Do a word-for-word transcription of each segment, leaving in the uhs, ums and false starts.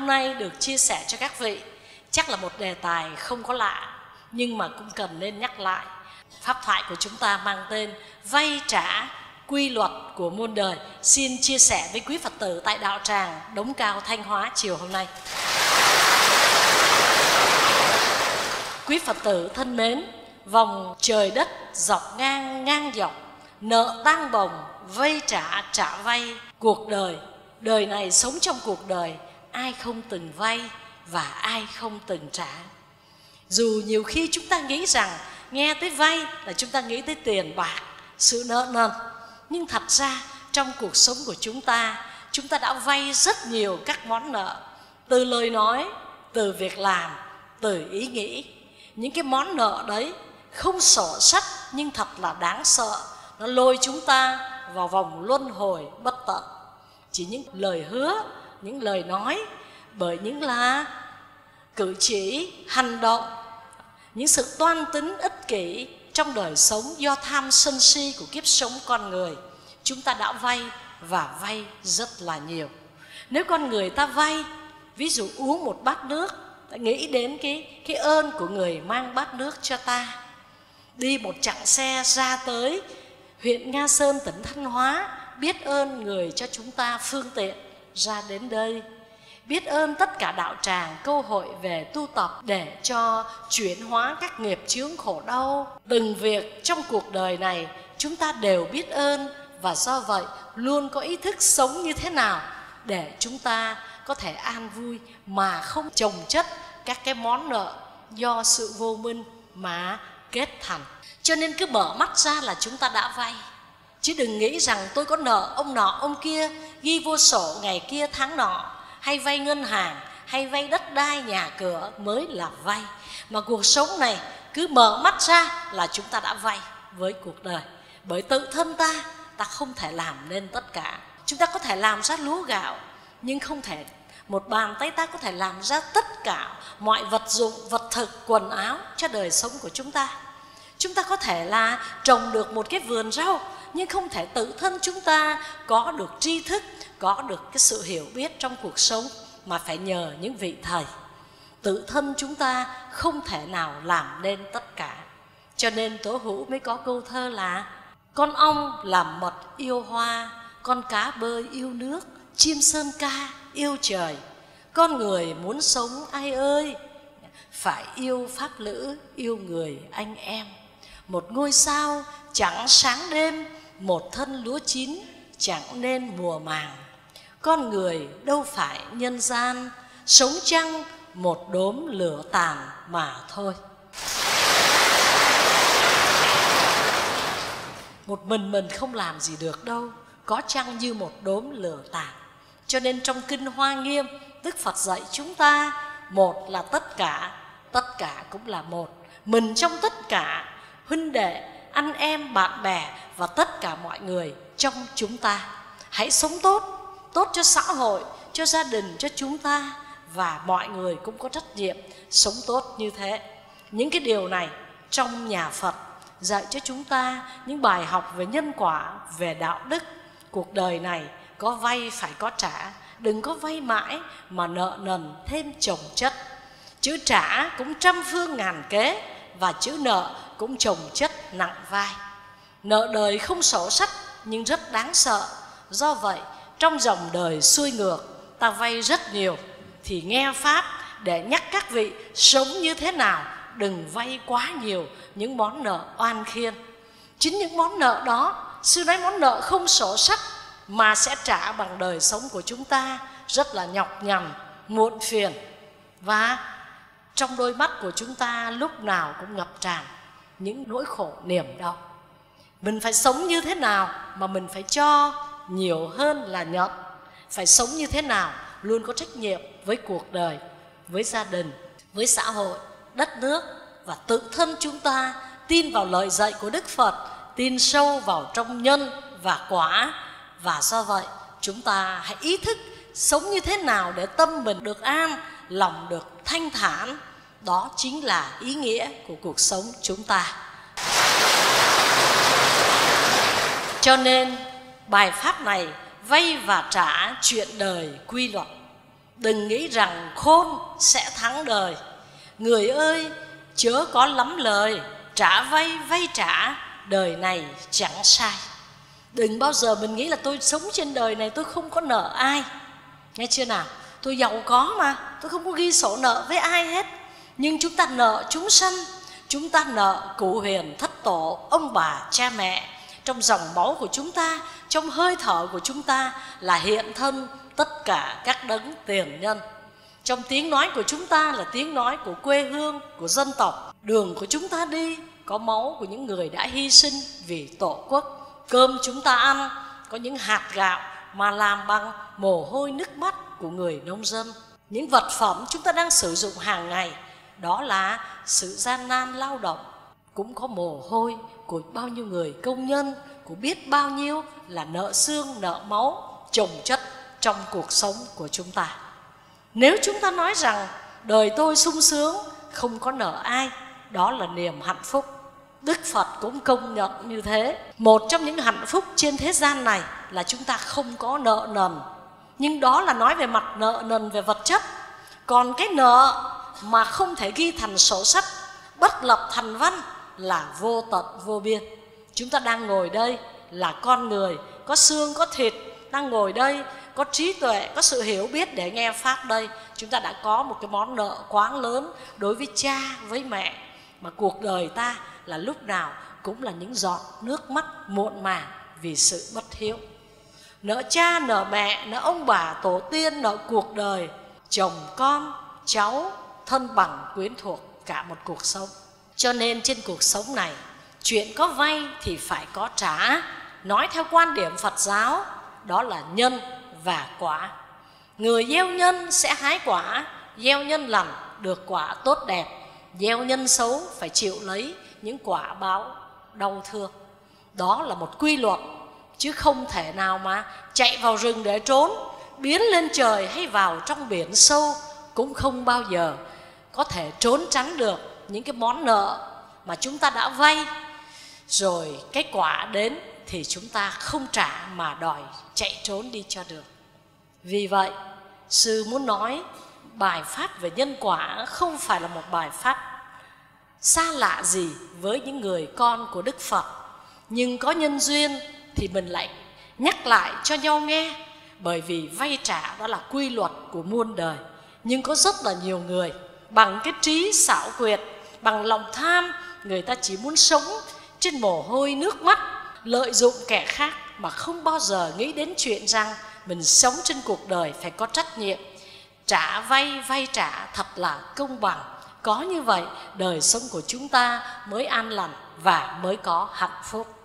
hôm nay được chia sẻ cho các vị chắc là một đề tài không có lạ, nhưng mà cũng cần nên nhắc lại. Pháp thoại của chúng ta mang tên vay trả quy luật của muôn đời. Xin chia sẻ với quý Phật tử tại đạo tràng Đống Cao, Thanh Hóa chiều hôm nay. Quý Phật tử thân mến, vòng trời đất dọc ngang ngang dọc, nợ tang bồng vay trả trả vay. Cuộc đời, đời này sống trong cuộc đời, ai không từng vay và ai không từng trả. Dù nhiều khi chúng ta nghĩ rằng nghe tới vay là chúng ta nghĩ tới tiền bạc, sự nợ nần, nhưng thật ra trong cuộc sống của chúng ta, chúng ta đã vay rất nhiều các món nợ. Từ lời nói, từ việc làm, từ ý nghĩ. Những cái món nợ đấy không sổ sách nhưng thật là đáng sợ. Nó lôi chúng ta vào vòng luân hồi bất tận. Chỉ những lời hứa, những lời nói, bởi những là cử chỉ, hành động, những sự toan tính ích kỷ trong đời sống do tham sân si của kiếp sống con người, chúng ta đã vay và vay rất là nhiều. Nếu con người ta vay, ví dụ uống một bát nước, ta nghĩ đến cái, cái ơn của người mang bát nước cho ta. Đi một chặng xe ra tới huyện Nga Sơn, tỉnh Thanh Hóa, biết ơn người cho chúng ta phương tiện ra đến đây. Biết ơn tất cả đạo tràng cơ hội về tu tập để cho chuyển hóa các nghiệp chướng khổ đau. Từng việc trong cuộc đời này chúng ta đều biết ơn, và do vậy luôn có ý thức sống như thế nào để chúng ta có thể an vui mà không chồng chất các cái món nợ do sự vô minh mà kết thành. Cho nên cứ mở mắt ra là chúng ta đã vay. Chứ đừng nghĩ rằng tôi có nợ ông nọ ông kia, ghi vô sổ ngày kia tháng nọ, hay vay ngân hàng, hay vay đất đai nhà cửa mới là vay. Mà cuộc sống này cứ mở mắt ra là chúng ta đã vay với cuộc đời. Bởi tự thân ta, ta không thể làm nên tất cả. Chúng ta có thể làm ra lúa gạo, nhưng không thể một bàn tay ta có thể làm ra tất cả mọi vật dụng, vật thực, quần áo cho đời sống của chúng ta. Chúng ta có thể là trồng được một cái vườn rau, nhưng không thể tự thân chúng ta có được tri thức, có được cái sự hiểu biết trong cuộc sống, mà phải nhờ những vị thầy. Tự thân chúng ta không thể nào làm nên tất cả. Cho nên Tố Hữu mới có câu thơ là: con ong làm mật yêu hoa, con cá bơi yêu nước, chim sơn ca yêu trời. Con người muốn sống ai ơi, phải yêu pháp lữ, yêu người anh em. Một ngôi sao chẳng sáng đêm, một thân lúa chín chẳng nên mùa màng. Con người đâu phải nhân gian, sống chăng một đốm lửa tàn mà thôi. Một mình mình không làm gì được đâu, có chăng như một đốm lửa tàn. Cho nên trong Kinh Hoa Nghiêm, Đức Phật dạy chúng ta, một là tất cả, tất cả cũng là một. Mình trong tất cả, huynh đệ, anh em, bạn bè và tất cả mọi người trong chúng ta. Hãy sống tốt, tốt cho xã hội, cho gia đình, cho chúng ta. Và mọi người cũng có trách nhiệm sống tốt như thế. Những cái điều này trong nhà Phật dạy cho chúng ta những bài học về nhân quả, về đạo đức. Cuộc đời này có vay phải có trả. Đừng có vay mãi mà nợ nần thêm chồng chất. Chữ trả cũng trăm phương ngàn kế, và chữ nợ cũng chồng chất nặng vai. Nợ đời không sổ sách nhưng rất đáng sợ. Do vậy trong dòng đời xuôi ngược, ta vay rất nhiều, thì nghe Pháp để nhắc các vị sống như thế nào. Đừng vay quá nhiều những món nợ oan khiên. Chính những món nợ đó, sư nói món nợ không sổ sách, mà sẽ trả bằng đời sống của chúng ta rất là nhọc nhằn, muộn phiền. Và trong đôi mắt của chúng ta lúc nào cũng ngập tràn những nỗi khổ niềm đau. Mình phải sống như thế nào mà mình phải cho nhiều hơn là nhận. Phải sống như thế nào luôn có trách nhiệm với cuộc đời, với gia đình, với xã hội, đất nước và tự thân chúng ta. Tin vào lời dạy của Đức Phật, tin sâu vào trong nhân và quả. Và do vậy chúng ta hãy ý thức sống như thế nào để tâm mình được an, lòng được thanh thản. Đó chính là ý nghĩa của cuộc sống chúng ta. Cho nên bài pháp này vay và trả chuyện đời quy luật. đừng nghĩ rằng khôn sẽ thắng đời. Người ơi, chớ có lắm lời, trả vay vay trả, đời này chẳng sai. Đừng bao giờ mình nghĩ là tôi sống trên đời này tôi không có nợ ai. Nghe chưa nào? Tôi giàu có mà, tôi không có ghi sổ nợ với ai hết. Nhưng chúng ta nợ chúng sanh, chúng ta nợ cụ huyền thất tổ, ông bà, cha mẹ. Trong dòng máu của chúng ta, trong hơi thở của chúng ta là hiện thân tất cả các đấng tiền nhân. Trong tiếng nói của chúng ta là tiếng nói của quê hương, của dân tộc. Đường của chúng ta đi có máu của những người đã hy sinh vì tổ quốc. Cơm chúng ta ăn có những hạt gạo mà làm bằng mồ hôi nước mắt của người nông dân. Những vật phẩm chúng ta đang sử dụng hàng ngày đó là sự gian nan lao động, cũng có mồ hôi của bao nhiêu người công nhân, của biết bao nhiêu là nợ xương nợ máu chồng chất trong cuộc sống của chúng ta. Nếu chúng ta nói rằng đời tôi sung sướng, không có nợ ai, đó là niềm hạnh phúc. Đức Phật cũng công nhận như thế. Một trong những hạnh phúc trên thế gian này là chúng ta không có nợ nần. Nhưng đó là nói về mặt nợ nần về vật chất. Còn cái nợ mà không thể ghi thành sổ sách, bất lập thành văn là vô tận vô biên. Chúng ta đang ngồi đây là con người, có xương có thịt, đang ngồi đây có trí tuệ, có sự hiểu biết để nghe pháp đây. Chúng ta đã có một cái món nợ quá lớn đối với cha, với mẹ. Mà cuộc đời ta là lúc nào cũng là những giọt nước mắt muộn màng vì sự bất hiếu. Nợ cha, nợ mẹ, nợ ông bà, tổ tiên, nợ cuộc đời, chồng con, cháu, thân bằng, quyến thuộc, cả một cuộc sống. Cho nên trên cuộc sống này, chuyện có vay thì phải có trả. Nói theo quan điểm Phật giáo, đó là nhân và quả. Người gieo nhân sẽ hái quả, gieo nhân lành được quả tốt đẹp, gieo nhân xấu phải chịu lấy những quả báo đau thương. Đó là một quy luật, chứ không thể nào mà chạy vào rừng để trốn, biến lên trời hay vào trong biển sâu cũng không bao giờ có thể trốn tránh được những cái món nợ mà chúng ta đã vay. Rồi cái quả đến thì chúng ta không trả mà đòi chạy trốn đi cho được. Vì vậy, sư muốn nói bài pháp về nhân quả không phải là một bài pháp xa lạ gì với những người con của Đức Phật. Nhưng có nhân duyên thì mình lại nhắc lại cho nhau nghe. Bởi vì vay trả đó là quy luật của muôn đời. Nhưng có rất là nhiều người bằng cái trí xảo quyệt, bằng lòng tham, người ta chỉ muốn sống trên mồ hôi nước mắt, lợi dụng kẻ khác mà không bao giờ nghĩ đến chuyện rằng mình sống trên cuộc đời phải có trách nhiệm. Trả vay, vay trả thật là công bằng. Có như vậy đời sống của chúng ta mới an lành và mới có hạnh phúc.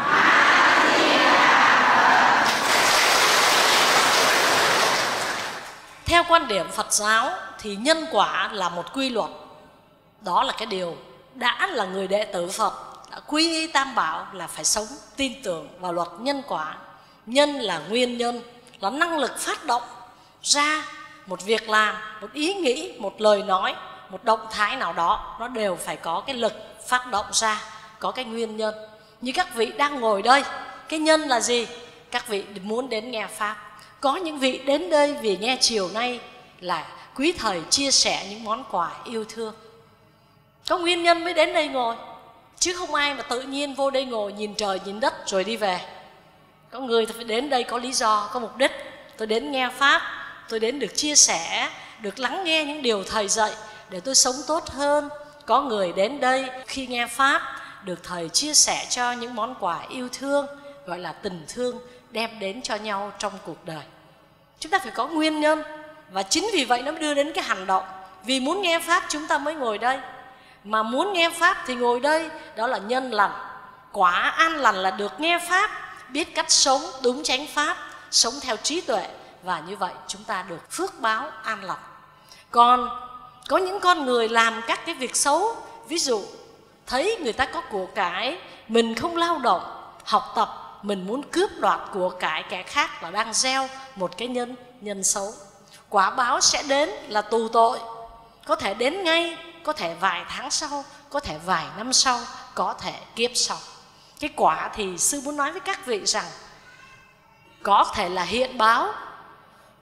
Theo quan điểm Phật giáo thì nhân quả là một quy luật. Đó là cái điều đã là người đệ tử Phật, đã quy y Tam Bảo là phải sống tin tưởng vào luật nhân quả. Nhân là nguyên nhân, là năng lực phát động ra một việc làm, một ý nghĩ, một lời nói, một động thái nào đó. Nó đều phải có cái lực phát động ra, có cái nguyên nhân. Như các vị đang ngồi đây, cái nhân là gì? Các vị muốn đến nghe pháp. Có những vị đến đây vì nghe chiều nay là quý thầy chia sẻ những món quà yêu thương. Có nguyên nhân mới đến đây ngồi, chứ không ai mà tự nhiên vô đây ngồi nhìn trời nhìn đất rồi đi về. Có người phải đến đây có lý do, có mục đích. Tôi đến nghe pháp, tôi đến được chia sẻ, được lắng nghe những điều thầy dạy để tôi sống tốt hơn. Có người đến đây khi nghe pháp được thầy chia sẻ cho những món quà yêu thương, gọi là tình thương đem đến cho nhau trong cuộc đời. Chúng ta phải có nguyên nhân, và chính vì vậy nó đưa đến cái hành động. Vì muốn nghe pháp chúng ta mới ngồi đây, mà muốn nghe pháp thì ngồi đây, đó là nhân lành. Quả an lành là được nghe pháp, biết cách sống đúng chánh pháp, sống theo trí tuệ, và như vậy chúng ta được phước báo an lành. Còn có những con người làm các cái việc xấu, ví dụ thấy người ta có của cải, mình không lao động, học tập, mình muốn cướp đoạt của cải kẻ khác, là đang gieo một cái nhân nhân xấu. Quả báo sẽ đến là tù tội, có thể đến ngay, có thể vài tháng sau, có thể vài năm sau, có thể kiếp sau. Cái quả thì sư muốn nói với các vị rằng có thể là hiện báo,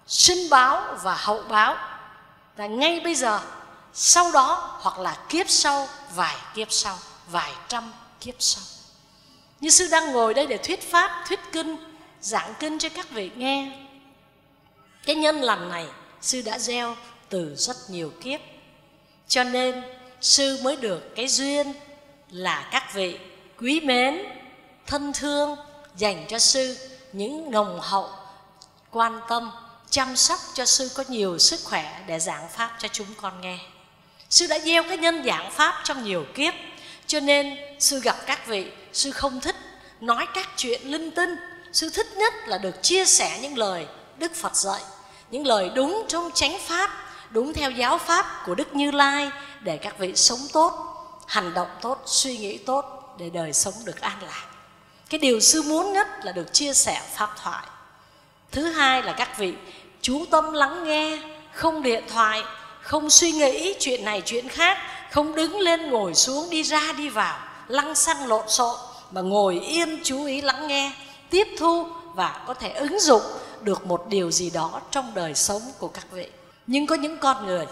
sinh báo và hậu báo, là ngay bây giờ, sau đó, hoặc là kiếp sau, vài kiếp sau, vài trăm kiếp sau. Như sư đang ngồi đây để thuyết pháp, thuyết kinh, giảng kinh cho các vị nghe. Cái nhân lành này sư đã gieo từ rất nhiều kiếp, cho nên sư mới được cái duyên là các vị quý mến, thân thương, dành cho sư những nồng hậu quan tâm, chăm sóc cho sư có nhiều sức khỏe để giảng pháp cho chúng con nghe. Sư đã gieo cái nhân giảng pháp trong nhiều kiếp, cho nên sư gặp các vị, sư không thích nói các chuyện linh tinh. Sư thích nhất là được chia sẻ những lời Đức Phật dạy, những lời đúng trong chánh pháp, đúng theo giáo pháp của Đức Như Lai, để các vị sống tốt, hành động tốt, suy nghĩ tốt, để đời sống được an lạc. Cái điều sư muốn nhất là được chia sẻ pháp thoại. Thứ hai là các vị chú tâm lắng nghe, không điện thoại, không suy nghĩ chuyện này chuyện khác, không đứng lên ngồi xuống, đi ra đi vào, lăng xăng lộn xộn, mà ngồi yên chú ý lắng nghe, tiếp thu và có thể ứng dụng được một điều gì đó trong đời sống của các vị. Nhưng có những con người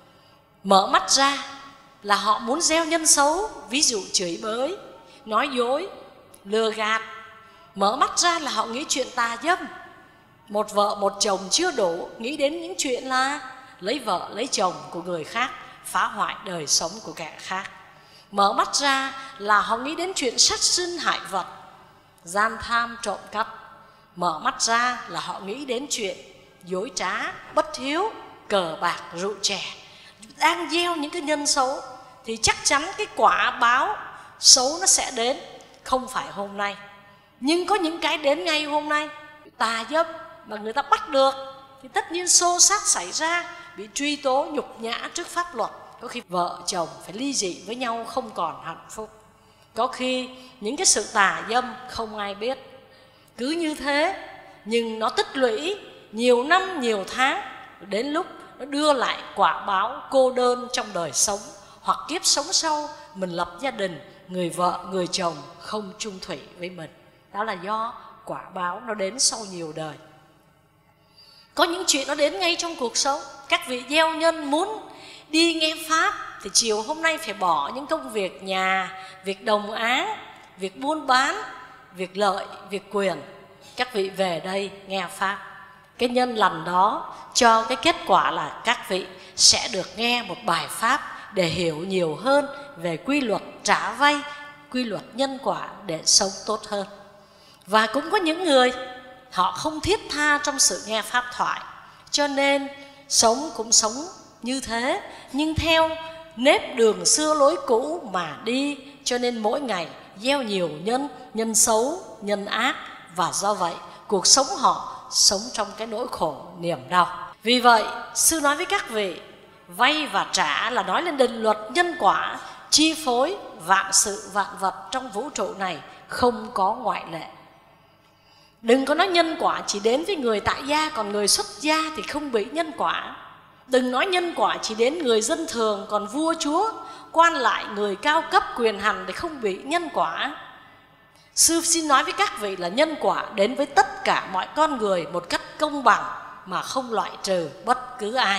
mở mắt ra là họ muốn gieo nhân xấu, ví dụ chửi bới, nói dối, lừa gạt. Mở mắt ra là họ nghĩ chuyện tà dâm. Một vợ một chồng chưa đủ, nghĩ đến những chuyện là lấy vợ lấy chồng của người khác, phá hoại đời sống của kẻ khác. Mở mắt ra là họ nghĩ đến chuyện sát sinh hại vật, gian tham trộm cắp. Mở mắt ra là họ nghĩ đến chuyện dối trá, bất hiếu, cờ bạc, rượu chè. Đang gieo những cái nhân xấu thì chắc chắn cái quả báo xấu nó sẽ đến. Không phải hôm nay, nhưng có những cái đến ngay hôm nay. Tà dâm mà người ta bắt được thì tất nhiên xô xát xảy ra, bị truy tố nhục nhã trước pháp luật. Có khi vợ chồng phải ly dị với nhau, không còn hạnh phúc. Có khi những cái sự tà dâm không ai biết. Cứ như thế, nhưng nó tích lũy nhiều năm nhiều tháng, đến lúc nó đưa lại quả báo cô đơn trong đời sống, hoặc kiếp sống sau mình lập gia đình, người vợ người chồng không chung thủy với mình. Đó là do quả báo nó đến sau nhiều đời. Có những chuyện nó đến ngay trong cuộc sống. Các vị gieo nhân muốn đi nghe pháp thì chiều hôm nay phải bỏ những công việc nhà, việc đồng áng, việc buôn bán, việc lợi, việc quyền. Các vị về đây nghe pháp. Cái nhân lành đó cho cái kết quả là các vị sẽ được nghe một bài pháp để hiểu nhiều hơn về quy luật trả vay, quy luật nhân quả để sống tốt hơn. Và cũng có những người họ không thiết tha trong sự nghe pháp thoại, cho nên sống cũng sống như thế, nhưng theo nếp đường xưa lối cũ mà đi, cho nên mỗi ngày gieo nhiều nhân, nhân xấu, nhân ác. Và do vậy cuộc sống họ sống trong cái nỗi khổ niềm đau. Vì vậy sư nói với các vị, vay và trả là nói lên định luật nhân quả chi phối vạn sự vạn vật trong vũ trụ này, không có ngoại lệ. Đừng có nói nhân quả chỉ đến với người tại gia, còn người xuất gia thì không bị nhân quả. Đừng nói nhân quả chỉ đến người dân thường, còn vua chúa, quan lại, người cao cấp quyền hành thì không bị nhân quả. Sư xin nói với các vị là nhân quả đến với tất cả mọi con người một cách công bằng, mà không loại trừ bất cứ ai.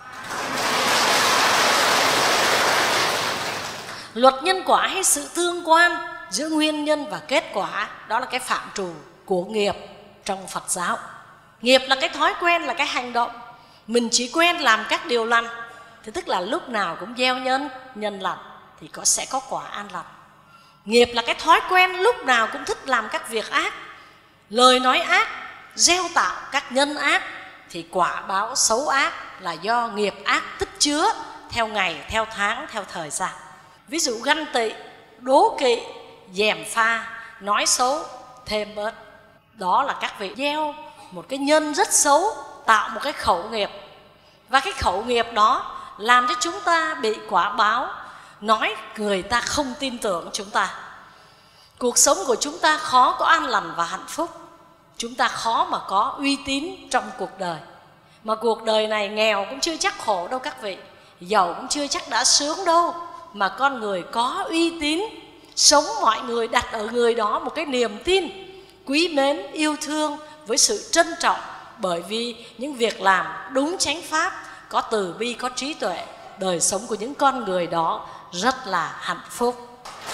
Luật nhân quả hay sự tương quan giữa nguyên nhân và kết quả, đó là cái phạm trù của nghiệp trong Phật giáo. Nghiệp là cái thói quen, là cái hành động. Mình chỉ quen làm các điều lành thì tức là lúc nào cũng gieo nhân, nhân lành thì có sẽ có quả an lành. Nghiệp là cái thói quen lúc nào cũng thích làm các việc ác, lời nói ác, gieo tạo các nhân ác, thì quả báo xấu ác là do nghiệp ác tích chứa theo ngày, theo tháng, theo thời gian. Ví dụ ganh tị, đố kỵ, gièm pha, nói xấu, thêm bớt. Đó là các vị gieo một cái nhân rất xấu, tạo một cái khẩu nghiệp. Và cái khẩu nghiệp đó làm cho chúng ta bị quả báo, nói người ta không tin tưởng chúng ta. Cuộc sống của chúng ta khó có an lành và hạnh phúc. Chúng ta khó mà có uy tín trong cuộc đời. Mà cuộc đời này nghèo cũng chưa chắc khổ đâu các vị, giàu cũng chưa chắc đã sướng đâu. Mà con người có uy tín, sống mọi người đặt ở người đó một cái niềm tin, quý mến, yêu thương với sự trân trọng bởi vì những việc làm đúng chánh pháp, có từ bi, có trí tuệ, đời sống của những con người đó rất là hạnh phúc.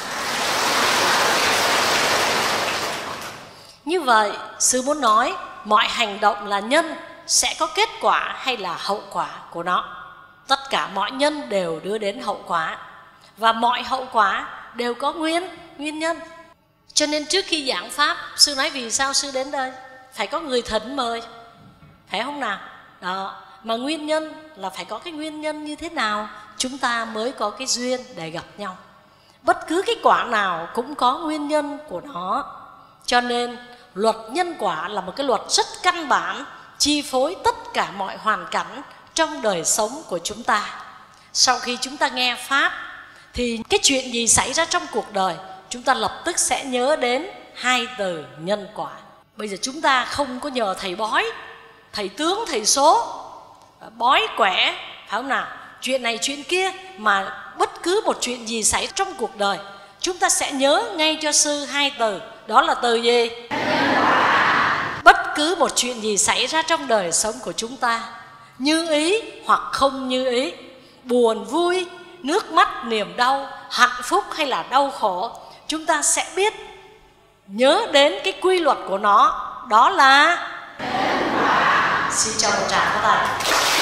Như vậy, sư muốn nói mọi hành động là nhân, sẽ có kết quả hay là hậu quả của nó. Tất cả mọi nhân đều đưa đến hậu quả, và mọi hậu quả đều có nguyên, nguyên nhân. Cho nên trước khi giảng pháp, sư nói vì sao sư đến đây? Phải có người thỉnh mời, phải không nào? Đó. Mà nguyên nhân là phải có cái nguyên nhân như thế nào chúng ta mới có cái duyên để gặp nhau. Bất cứ cái quả nào cũng có nguyên nhân của nó. Cho nên luật nhân quả là một cái luật rất căn bản, chi phối tất cả mọi hoàn cảnh trong đời sống của chúng ta. Sau khi chúng ta nghe pháp thì cái chuyện gì xảy ra trong cuộc đời, chúng ta lập tức sẽ nhớ đến hai từ nhân quả. Bây giờ chúng ta không có nhờ thầy bói, thầy tướng, thầy số, bói quẻ, phải không nào? Chuyện này chuyện kia, mà bất cứ một chuyện gì xảy trong cuộc đời, chúng ta sẽ nhớ ngay cho sư hai từ. Đó là từ gì? Bất cứ một chuyện gì xảy ra trong đời sống của chúng ta, như ý hoặc không như ý, buồn vui, nước mắt, niềm đau, hạnh phúc hay là đau khổ, chúng ta sẽ biết nhớ đến cái quy luật của nó. Đó là xin cho một tràng pháo tay.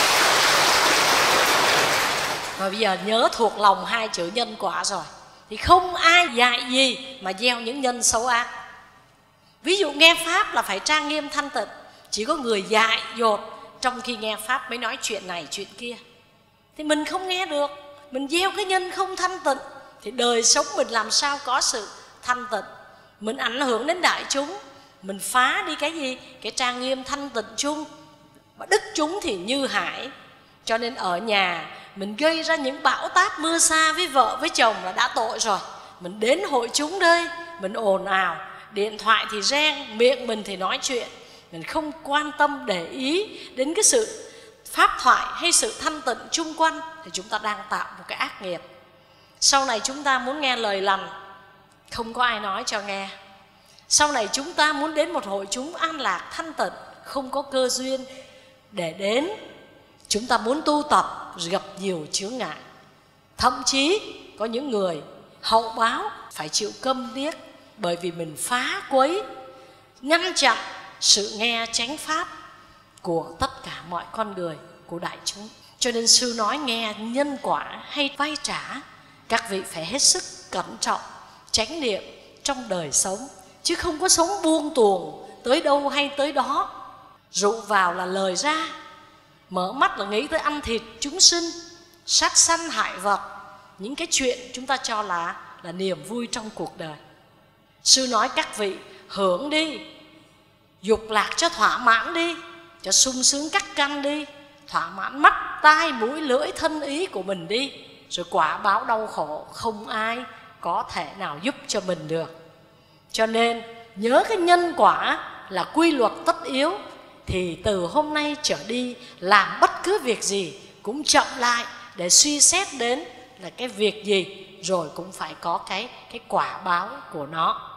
Và bây giờ nhớ thuộc lòng hai chữ nhân quả rồi, thì không ai dạy gì mà gieo những nhân xấu ác. Ví dụ nghe pháp là phải trang nghiêm thanh tịnh, chỉ có người dại dột trong khi nghe pháp mới nói chuyện này chuyện kia, thì mình không nghe được. Mình gieo cái nhân không thanh tịnh thì đời sống mình làm sao có sự thanh tịnh. Mình ảnh hưởng đến đại chúng, mình phá đi cái gì? Cái trang nghiêm thanh tịnh chung. Mà đức chúng thì như hải. Cho nên ở nhà mình gây ra những bão táp mưa sa với vợ với chồng là đã tội rồi. Mình đến hội chúng đây, mình ồn ào, điện thoại thì reng, miệng mình thì nói chuyện, mình không quan tâm để ý đến cái sự pháp thoại hay sự thanh tịnh chung quanh, thì chúng ta đang tạo một cái ác nghiệp. Sau này chúng ta muốn nghe lời lành, không có ai nói cho nghe. Sau này chúng ta muốn đến một hội chúng an lạc thanh tịnh, không có cơ duyên để đến. Chúng ta muốn tu tập, gặp nhiều chướng ngại. Thậm chí có những người hậu báo phải chịu câm điếc, bởi vì mình phá quấy, ngăn chặn sự nghe chánh pháp của tất cả mọi con người, của đại chúng. Cho nên sư nói nghe nhân quả hay vay trả, các vị phải hết sức cẩn trọng, chánh niệm trong đời sống, chứ không có sống buông tuồng tới đâu hay tới đó. Rượu vào là lời ra, mở mắt là nghĩ tới ăn thịt chúng sinh, sát sanh hại vật, những cái chuyện chúng ta cho là là niềm vui trong cuộc đời. Sư nói các vị hưởng đi, dục lạc cho thỏa mãn đi, cho sung sướng cắt căn đi, thỏa mãn mắt, tai, mũi, lưỡi, thân ý của mình đi, rồi quả báo đau khổ không ai có thể nào giúp cho mình được. Cho nên nhớ cái nhân quả là quy luật tất yếu, thì từ hôm nay trở đi làm bất cứ việc gì cũng chậm lại để suy xét đến là cái việc gì, rồi cũng phải có cái, cái quả báo của nó.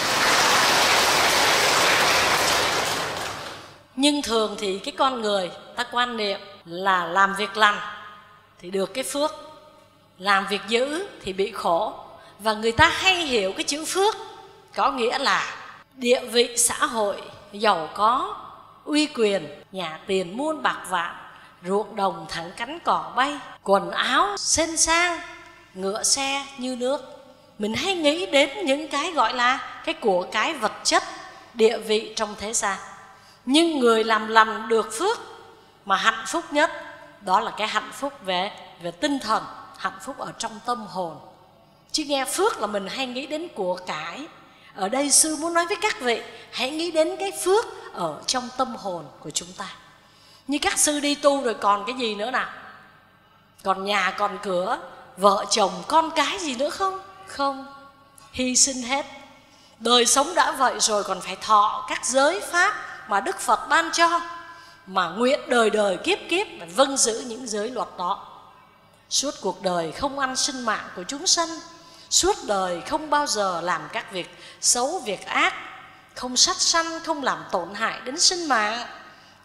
Nhưng thường thì cái con người ta quan niệm là làm việc lành thì được cái phước, làm việc dữ thì bị khổ. Và người ta hay hiểu cái chữ phước có nghĩa là địa vị xã hội, giàu có, uy quyền, nhà tiền muôn bạc vạn, ruộng đồng thẳng cánh cỏ bay, quần áo xinh sang, ngựa xe như nước. Mình hay nghĩ đến những cái gọi là cái của cái vật chất, địa vị trong thế gian. Nhưng người làm lành được phước mà hạnh phúc nhất, đó là cái hạnh phúc về, về tinh thần, hạnh phúc ở trong tâm hồn. Chứ nghe phước là mình hay nghĩ đến của cải. Ở đây sư muốn nói với các vị, hãy nghĩ đến cái phước ở trong tâm hồn của chúng ta. Như các sư đi tu rồi còn cái gì nữa nào? Còn nhà, còn cửa, vợ chồng, con cái gì nữa không? Không, hy sinh hết. Đời sống đã vậy rồi còn phải thọ các giới pháp mà Đức Phật ban cho, mà nguyện đời đời kiếp kiếp mà vâng giữ những giới luật đó. Suốt cuộc đời không ăn sinh mạng của chúng sanh, suốt đời không bao giờ làm các việc xấu, việc ác, không sát sanh, không làm tổn hại đến sinh mạng,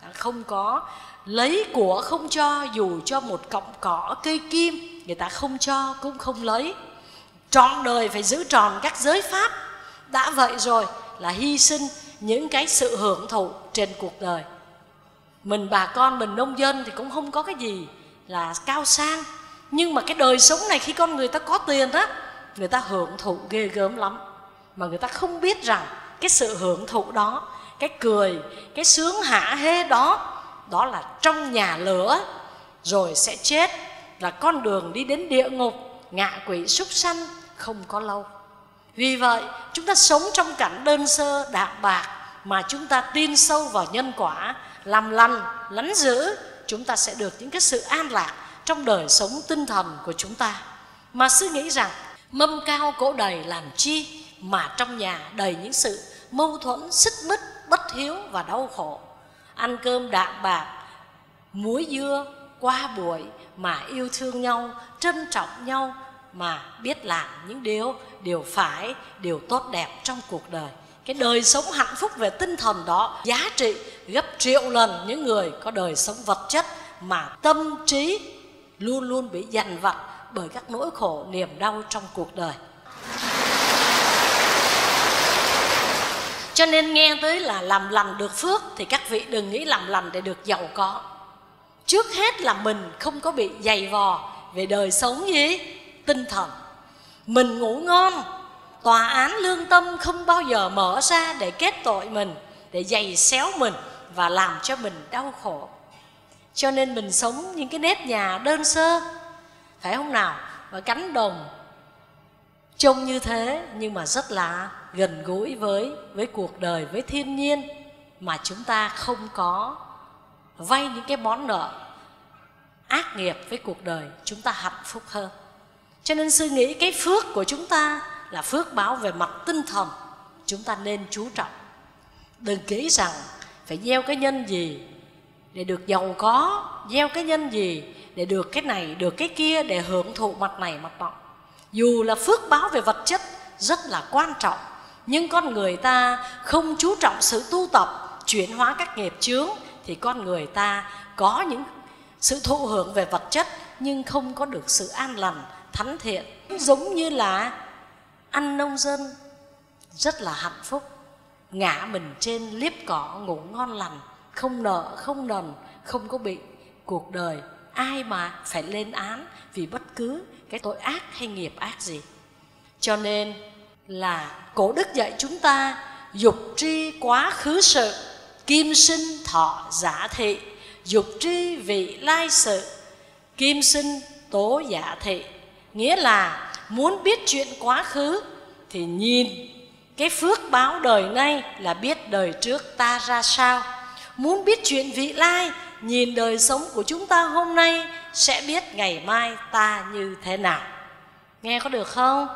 không có lấy của không cho, dù cho một cọng cỏ cây kim người ta không cho cũng không lấy. Trọn đời phải giữ tròn các giới pháp. Đã vậy rồi là hy sinh những cái sự hưởng thụ trên cuộc đời. Mình bà con, mình nông dân thì cũng không có cái gì là cao sang, nhưng mà cái đời sống này khi con người ta có tiền á, người ta hưởng thụ ghê gớm lắm. Mà người ta không biết rằng cái sự hưởng thụ đó, cái cười, cái sướng hả hê đó, đó là trong nhà lửa rồi sẽ chết, là con đường đi đến địa ngục, ngạ quỷ súc sanh không có lâu. Vì vậy chúng ta sống trong cảnh đơn sơ đạm bạc, mà chúng ta tin sâu vào nhân quả, làm lành lánh dữ, chúng ta sẽ được những cái sự an lạc trong đời sống tinh thần của chúng ta. Mà sư nghĩ rằng mâm cao cỗ đầy làm chi mà trong nhà đầy những sự mâu thuẫn, xích mích, bất hiếu và đau khổ. Ăn cơm đạm bạc, muối dưa qua buổi mà yêu thương nhau, trân trọng nhau, mà biết làm những điều điều phải, điều tốt đẹp trong cuộc đời. Cái đời sống hạnh phúc về tinh thần đó giá trị gấp triệu lần những người có đời sống vật chất mà tâm trí luôn luôn bị dằn vặt bởi các nỗi khổ niềm đau trong cuộc đời. Cho nên nghe tới là làm lành được phước thì các vị đừng nghĩ làm lành để được giàu có. Trước hết là mình không có bị dày vò về đời sống gì? Tinh thần. Mình ngủ ngon, tòa án lương tâm không bao giờ mở ra để kết tội mình, để giày xéo mình và làm cho mình đau khổ. Cho nên mình sống những cái nếp nhà đơn sơ, phải không nào? Và cánh đồng trông như thế nhưng mà rất là gần gũi với, với cuộc đời, với thiên nhiên, mà chúng ta không có vay những cái món nợ ác nghiệp với cuộc đời, chúng ta hạnh phúc hơn. Cho nên sư nghĩ cái phước của chúng ta là phước báo về mặt tinh thần, chúng ta nên chú trọng. Đừng nghĩ rằng phải gieo cái nhân gì để được giàu có, gieo cái nhân gì để được cái này, được cái kia, để hưởng thụ mặt này mặt nọ. Dù là phước báo về vật chất rất là quan trọng, nhưng con người ta không chú trọng sự tu tập, chuyển hóa các nghiệp chướng, thì con người ta có những sự thụ hưởng về vật chất nhưng không có được sự an lành, thánh thiện. Giống như là anh nông dân rất là hạnh phúc, ngã mình trên liếp cỏ ngủ ngon lành, không nợ, không nần, không có bị cuộc đời ai mà phải lên án vì bất cứ cái tội ác hay nghiệp ác gì. Cho nên là cổ đức dạy chúng ta dục tri quá khứ sự, kim sinh thọ giả thị. Dục tri vị lai sự, kim sinh tố giả thị. Nghĩa là muốn biết chuyện quá khứ thì nhìn cái phước báo đời nay là biết đời trước ta ra sao. Muốn biết chuyện vị lai, nhìn đời sống của chúng ta hôm nay sẽ biết ngày mai ta như thế nào. Nghe có được không?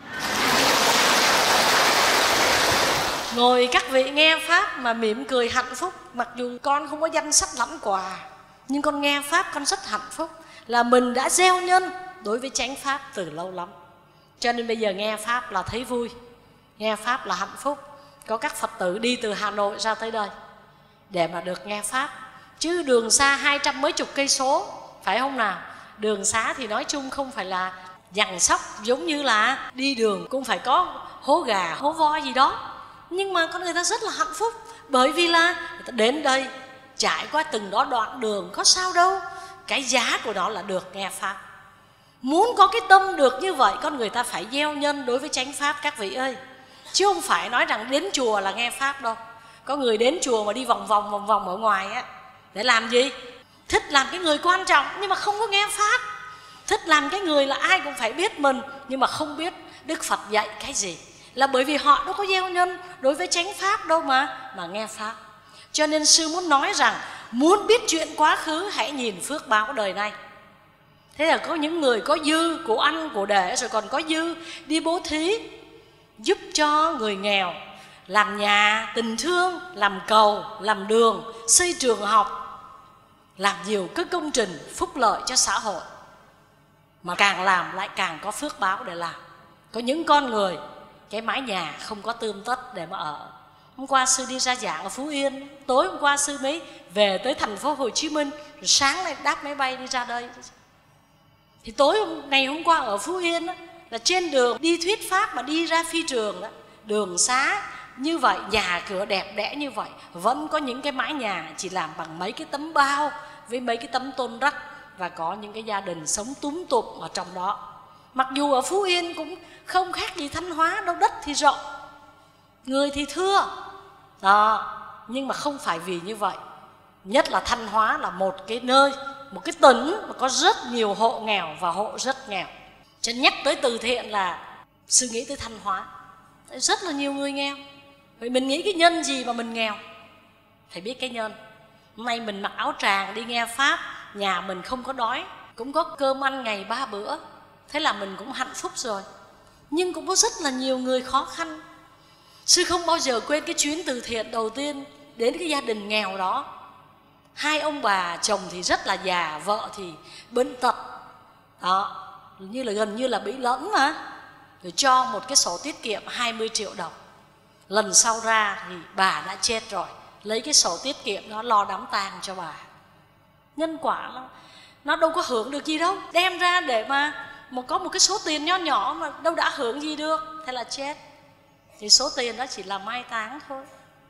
Ngồi các vị nghe Pháp mà mỉm cười hạnh phúc. Mặc dù con không có danh sách lãnh quà, nhưng con nghe Pháp con rất hạnh phúc, là mình đã gieo nhân đối với chánh Pháp từ lâu lắm. Cho nên bây giờ nghe Pháp là thấy vui, nghe Pháp là hạnh phúc. Có các Phật tử đi từ Hà Nội ra tới đây để mà được nghe Pháp, chứ đường xa hai trăm mấy chục cây số, phải không nào? Đường xá thì nói chung không phải là dằn sóc, giống như là đi đường cũng phải có hố gà, hố voi gì đó. Nhưng mà con người ta rất là hạnh phúc, bởi vì là người ta đến đây trải qua từng đó đoạn đường, có sao đâu. Cái giá của nó là được nghe Pháp. Muốn có cái tâm được như vậy, con người ta phải gieo nhân đối với chánh Pháp các vị ơi. Chứ không phải nói rằng đến chùa là nghe Pháp đâu. Có người đến chùa mà đi vòng vòng vòng vòng ở ngoài á, để làm gì? Thích làm cái người quan trọng nhưng mà không có nghe Pháp. Thích làm cái người là ai cũng phải biết mình, nhưng mà không biết Đức Phật dạy cái gì. Là bởi vì họ đâu có gieo nhân đối với chánh Pháp đâu mà mà nghe Pháp. Cho nên sư muốn nói rằng muốn biết chuyện quá khứ, hãy nhìn phước báo đời này. Thế là có những người có dư của ăn của để, rồi còn có dư đi bố thí, giúp cho người nghèo, làm nhà tình thương, làm cầu, làm đường, xây trường học, làm nhiều các công trình phúc lợi cho xã hội. Mà càng làm lại càng có phước báo để làm. Có những con người cái mái nhà không có tươm tất để mà ở, Hôm qua sư đi ra giảng ở Phú Yên, tối hôm qua sư mới về tới thành phố Hồ Chí Minh, rồi sáng nay đáp máy bay đi ra đây. Thì tối hôm, ngày hôm qua ở Phú Yên đó, là trên đường đi thuyết pháp mà đi ra phi trường đó, đường xá như vậy, nhà cửa đẹp đẽ như vậy, vẫn có những cái mái nhà chỉ làm bằng mấy cái tấm bao với mấy cái tấm tôn rắc, và có những cái gia đình sống túm tụm ở trong đó. Mặc dù ở Phú Yên cũng không khác gì Thanh Hóa đâu, đất thì rộng, người thì thưa đó, nhưng mà không phải vì như vậy. Nhất là Thanh Hóa là một cái nơi, một cái tỉnh mà có rất nhiều hộ nghèo và hộ rất nghèo. Cho nhắc tới từ thiện là sư nghĩ tới Thanh Hóa, rất là nhiều người nghèo. Vậy mình nghĩ cái nhân gì mà mình nghèo? Phải biết cái nhân. Hôm nay mình mặc áo tràng đi nghe pháp, nhà mình không có đói, cũng có cơm ăn ngày ba bữa, thế là mình cũng hạnh phúc rồi. Nhưng cũng có rất là nhiều người khó khăn. Sư không bao giờ quên cái chuyến từ thiện đầu tiên đến cái gia đình nghèo đó. Hai ông bà, chồng thì rất là già, vợ thì bệnh tật đó, như là gần như là bị lẫn mà. Rồi cho một cái sổ tiết kiệm hai mươi triệu đồng. Lần sau ra thì bà đã chết rồi, lấy cái sổ tiết kiệm đó lo đám tang cho bà. Nhân quả nó, nó đâu có hưởng được gì đâu, đem ra để mà một có một cái số tiền nho nhỏ mà đâu đã hưởng gì được, thế là chết. Thì số tiền đó chỉ là mai táng thôi.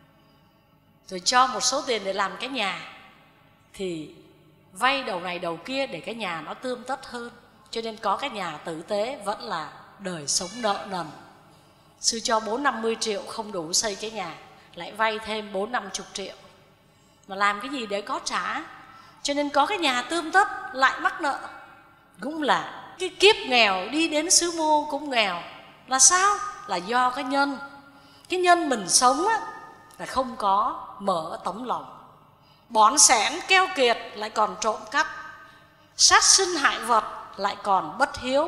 Rồi cho một số tiền để làm cái nhà, thì vay đầu này đầu kia để cái nhà nó tươm tất hơn. Cho nên có cái nhà tử tế vẫn là đời sống nợ nần. Sư cho bốn năm mươi triệu không đủ xây cái nhà, lại vay thêm bốn năm chục triệu. Mà làm cái gì để có trả? Cho nên có cái nhà tươm tất lại mắc nợ. Cũng là cái kiếp nghèo đi đến xứ Mô cũng nghèo. Là sao? Là do cái nhân. Cái nhân mình sống á, là không có mở tấm lòng. Bón xén keo kiệt lại còn trộm cắp, sát sinh hại vật lại còn bất hiếu.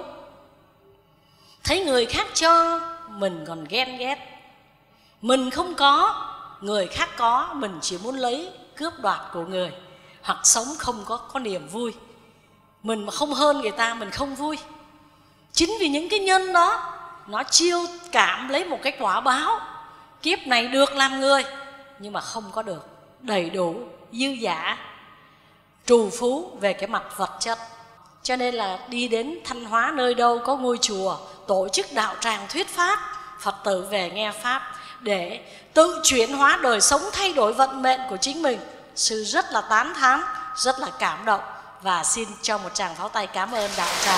Thấy người khác cho mình còn ghen ghét. Mình không có, người khác có, mình chỉ muốn lấy cướp đoạt của người. Hoặc sống không có, có niềm vui. Mình mà không hơn người ta mình không vui. Chính vì những cái nhân đó, nó chiêu cảm lấy một cái quả báo. Kiếp này được làm người, nhưng mà không có được đầy đủ, dư dả, trù phú về cái mặt vật chất. Cho nên là đi đến Thanh Hóa, nơi đâu có ngôi chùa tổ chức đạo tràng thuyết pháp, Phật tử về nghe pháp để tự chuyển hóa đời sống, thay đổi vận mệnh của chính mình. Sư rất là tán thán, rất là cảm động, và xin cho một tràng pháo tay cảm ơn đạo tràng.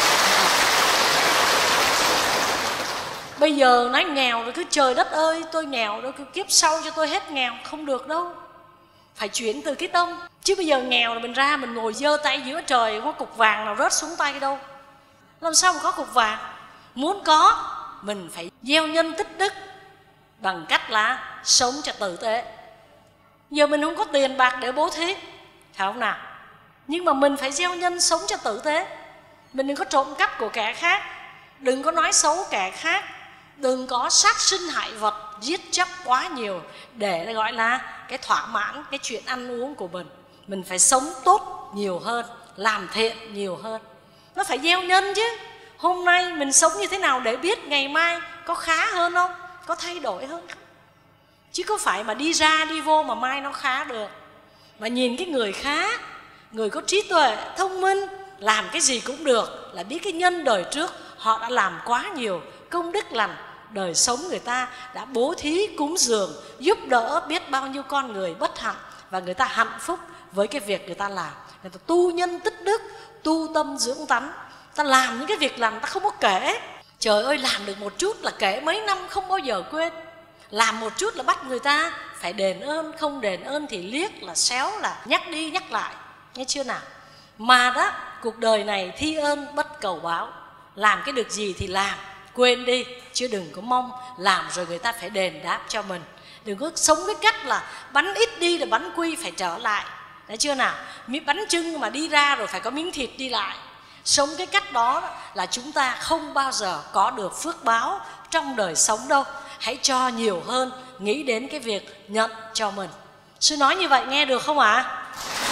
Bây giờ nói nghèo rồi cứ trời đất ơi tôi nghèo đâu, cứ kiếp sau cho tôi hết nghèo, không được đâu. Phải chuyển từ cái tâm. Chứ bây giờ nghèo là mình ra mình ngồi giơ tay giữa trời, có cục vàng nào rớt xuống tay đâu. Làm sao mà có cục vàng? Muốn có mình phải gieo nhân tích đức bằng cách là sống cho tử tế. Giờ mình không có tiền bạc để bố thí, phải không nào? Nhưng mà mình phải gieo nhân sống cho tử tế. Mình đừng có trộm cắp của kẻ khác, đừng có nói xấu kẻ khác, đừng có sát sinh hại vật, giết chóc quá nhiều để gọi là cái thỏa mãn cái chuyện ăn uống của mình. Mình phải sống tốt nhiều hơn, làm thiện nhiều hơn. Nó phải gieo nhân chứ. Hôm nay mình sống như thế nào để biết ngày mai có khá hơn không, có thay đổi hơn không. Chứ có phải mà đi ra đi vô mà mai nó khá được. Mà nhìn cái người khá, người có trí tuệ, thông minh, làm cái gì cũng được, là biết cái nhân đời trước họ đã làm quá nhiều công đức lành. Đời sống người ta đã bố thí, cúng dường, giúp đỡ biết bao nhiêu con người bất hạnh, và người ta hạnh phúc với cái việc người ta làm. Người ta tu nhân tích đức, tu tâm dưỡng tánh. Ta làm những cái việc làm ta không có kể. Trời ơi, làm được một chút là kể mấy năm không bao giờ quên. Làm một chút là bắt người ta phải đền ơn, không đền ơn thì liếc là xéo, là nhắc đi nhắc lại. Nghe chưa nào? Mà đó, cuộc đời này thi ơn bất cầu báo. Làm cái được gì thì làm, quên đi, chứ đừng có mong làm rồi người ta phải đền đáp cho mình. Đừng có sống cái cách là bánh ít đi là bánh quy phải trở lại. Đấy chưa nào? Miếng bánh chưng mà đi ra rồi phải có miếng thịt đi lại. Sống cái cách đó là chúng ta không bao giờ có được phước báo trong đời sống đâu. Hãy cho nhiều hơn, nghĩ đến cái việc nhận cho mình. Sư nói như vậy nghe được không ạ? À?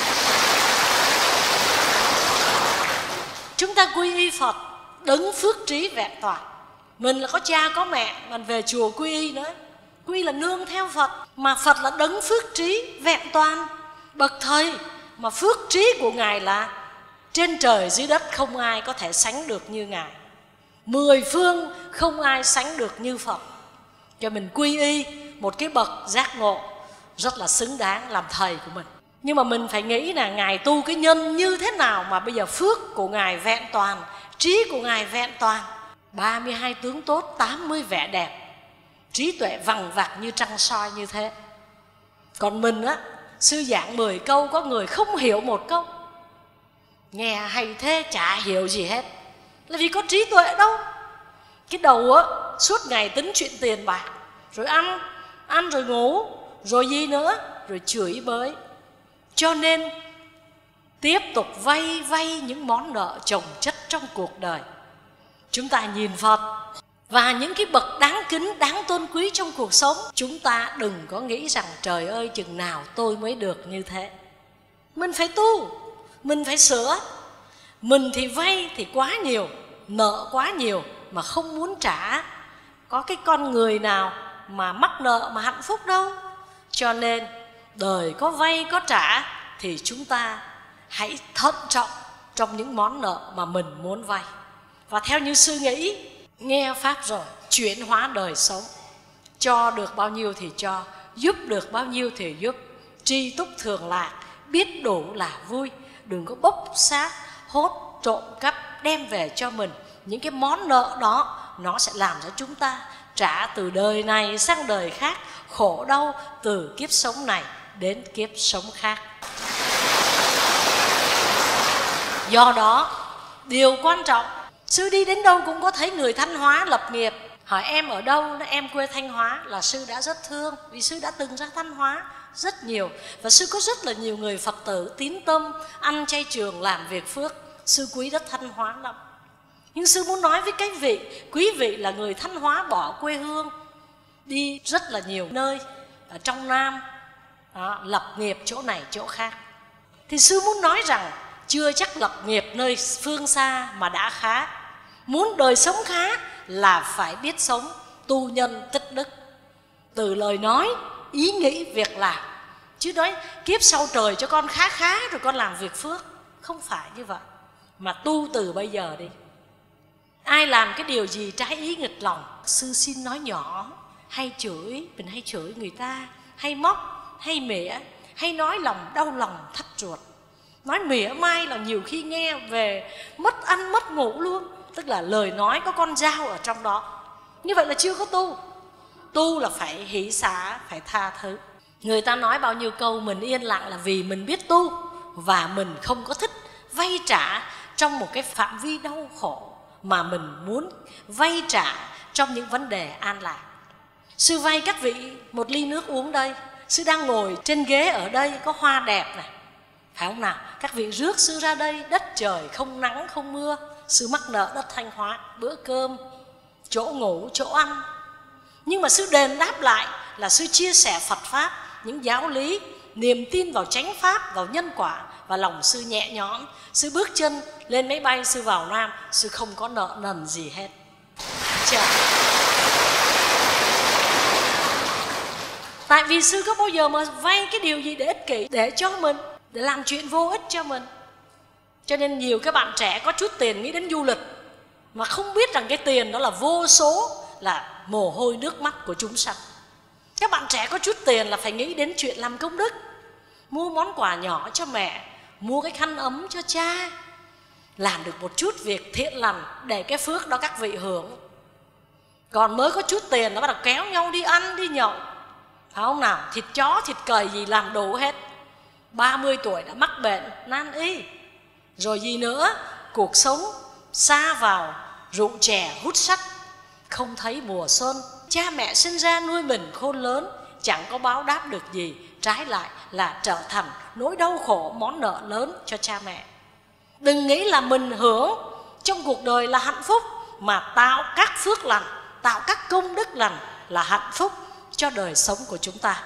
Chúng ta quy y Phật, đấng phước trí vẹn toàn. Mình là có cha có mẹ, mình về chùa quy y nữa. Quy là nương theo Phật, mà Phật là đấng phước trí vẹn toàn, bậc thầy, mà phước trí của Ngài là trên trời dưới đất không ai có thể sánh được như Ngài. Mười phương không ai sánh được như Phật. Cho mình quy y một cái bậc giác ngộ rất là xứng đáng làm thầy của mình. Nhưng mà mình phải nghĩ là Ngài tu cái nhân như thế nào mà bây giờ phước của Ngài vẹn toàn, trí của Ngài vẹn toàn. ba mươi hai tướng tốt, tám mươi vẻ đẹp, trí tuệ vằng vặc như trăng soi như thế. Còn mình á, sư giảng mười câu có người không hiểu một câu, nghe hay thế chả hiểu gì hết, là vì có trí tuệ đâu. Cái đầu á suốt ngày tính chuyện tiền bạc, rồi ăn, ăn rồi ngủ, rồi gì nữa, rồi chửi bới. Cho nên tiếp tục vay vay những món nợ chồng chất trong cuộc đời. Chúng ta nhìn Phật và những cái bậc đáng kính, đáng tôn quý trong cuộc sống. Chúng ta đừng có nghĩ rằng trời ơi chừng nào tôi mới được như thế. Mình phải tu, mình phải sửa. Mình thì vay thì quá nhiều, nợ quá nhiều mà không muốn trả. Có cái con người nào mà mắc nợ mà hạnh phúc đâu. Cho nên đời có vay có trả thì chúng ta hãy thận trọng trong những món nợ mà mình muốn vay. Và theo như sư nghĩ, nghe Pháp rồi, chuyển hóa đời sống, cho được bao nhiêu thì cho, giúp được bao nhiêu thì giúp, tri túc thường lạc, biết đủ là vui. Đừng có bốc xác, hốt, trộm cắp đem về cho mình. Những cái món nợ đó nó sẽ làm cho chúng ta trả từ đời này sang đời khác, khổ đau từ kiếp sống này đến kiếp sống khác. Do đó, điều quan trọng, sư đi đến đâu cũng có thấy người Thanh Hóa lập nghiệp. Hỏi em ở đâu, nói em quê Thanh Hóa, là sư đã rất thương, vì sư đã từng ra Thanh Hóa rất nhiều. Và sư có rất là nhiều người Phật tử tín tâm, ăn chay trường, làm việc phước. Sư quý đất Thanh Hóa lắm. Nhưng sư muốn nói với các vị, quý vị là người Thanh Hóa bỏ quê hương, đi rất là nhiều nơi ở trong Nam, đó, lập nghiệp chỗ này chỗ khác. Thì sư muốn nói rằng chưa chắc lập nghiệp nơi phương xa mà đã khá. Muốn đời sống khá là phải biết sống tu nhân tích đức, từ lời nói, ý nghĩ, việc làm. Chứ nói kiếp sau trời cho con khá khá rồi con làm việc phước, không phải như vậy. Mà tu từ bây giờ đi. Ai làm cái điều gì trái ý nghịch lòng, sư xin nói nhỏ, hay chửi, mình hay chửi người ta, hay móc, hay mỉa, hay nói lòng đau lòng thắt ruột. Nói mỉa mai là nhiều khi nghe về mất ăn mất ngủ luôn. Tức là lời nói có con dao ở trong đó. Như vậy là chưa có tu. Tu là phải hỷ xả, phải tha thứ. Người ta nói bao nhiêu câu mình yên lặng là vì mình biết tu, và mình không có thích vay trả trong một cái phạm vi đau khổ, mà mình muốn vay trả trong những vấn đề an lạc. Sư vay các vị một ly nước uống đây. Sư đang ngồi trên ghế ở đây, có hoa đẹp này, phải không nào? Các vị rước sư ra đây, đất trời không nắng không mưa. Sư mắc nợ đất Thanh Hóa, bữa cơm, chỗ ngủ, chỗ ăn. Nhưng mà sư đền đáp lại là sư chia sẻ Phật Pháp, những giáo lý, niềm tin vào chánh Pháp, vào nhân quả. Và lòng sư nhẹ nhõm. Sư bước chân lên máy bay, sư vào Nam, sư không có nợ nần gì hết. Chà. Tại vì sư có bao giờ mà vay cái điều gì để ích kỷ, để cho mình, để làm chuyện vô ích cho mình. Cho nên nhiều các bạn trẻ có chút tiền nghĩ đến du lịch, mà không biết rằng cái tiền đó là vô số, là mồ hôi nước mắt của chúng sanh. Các bạn trẻ có chút tiền là phải nghĩ đến chuyện làm công đức, mua món quà nhỏ cho mẹ, mua cái khăn ấm cho cha, làm được một chút việc thiện lành để cái phước đó các vị hưởng. Còn mới có chút tiền nó bắt đầu kéo nhau đi ăn, đi nhậu, phải không nào? Thịt chó, thịt cầy gì làm đủ hết. ba mươi tuổi đã mắc bệnh nan y. Rồi gì nữa? Cuộc sống xa vào rượu chè hút sách, không thấy mùa xuân. Cha mẹ sinh ra nuôi mình khôn lớn, chẳng có báo đáp được gì, trái lại là trở thành nỗi đau khổ, món nợ lớn cho cha mẹ. Đừng nghĩ là mình hưởng trong cuộc đời là hạnh phúc, mà tạo các phước lành, tạo các công đức lành là hạnh phúc cho đời sống của chúng ta.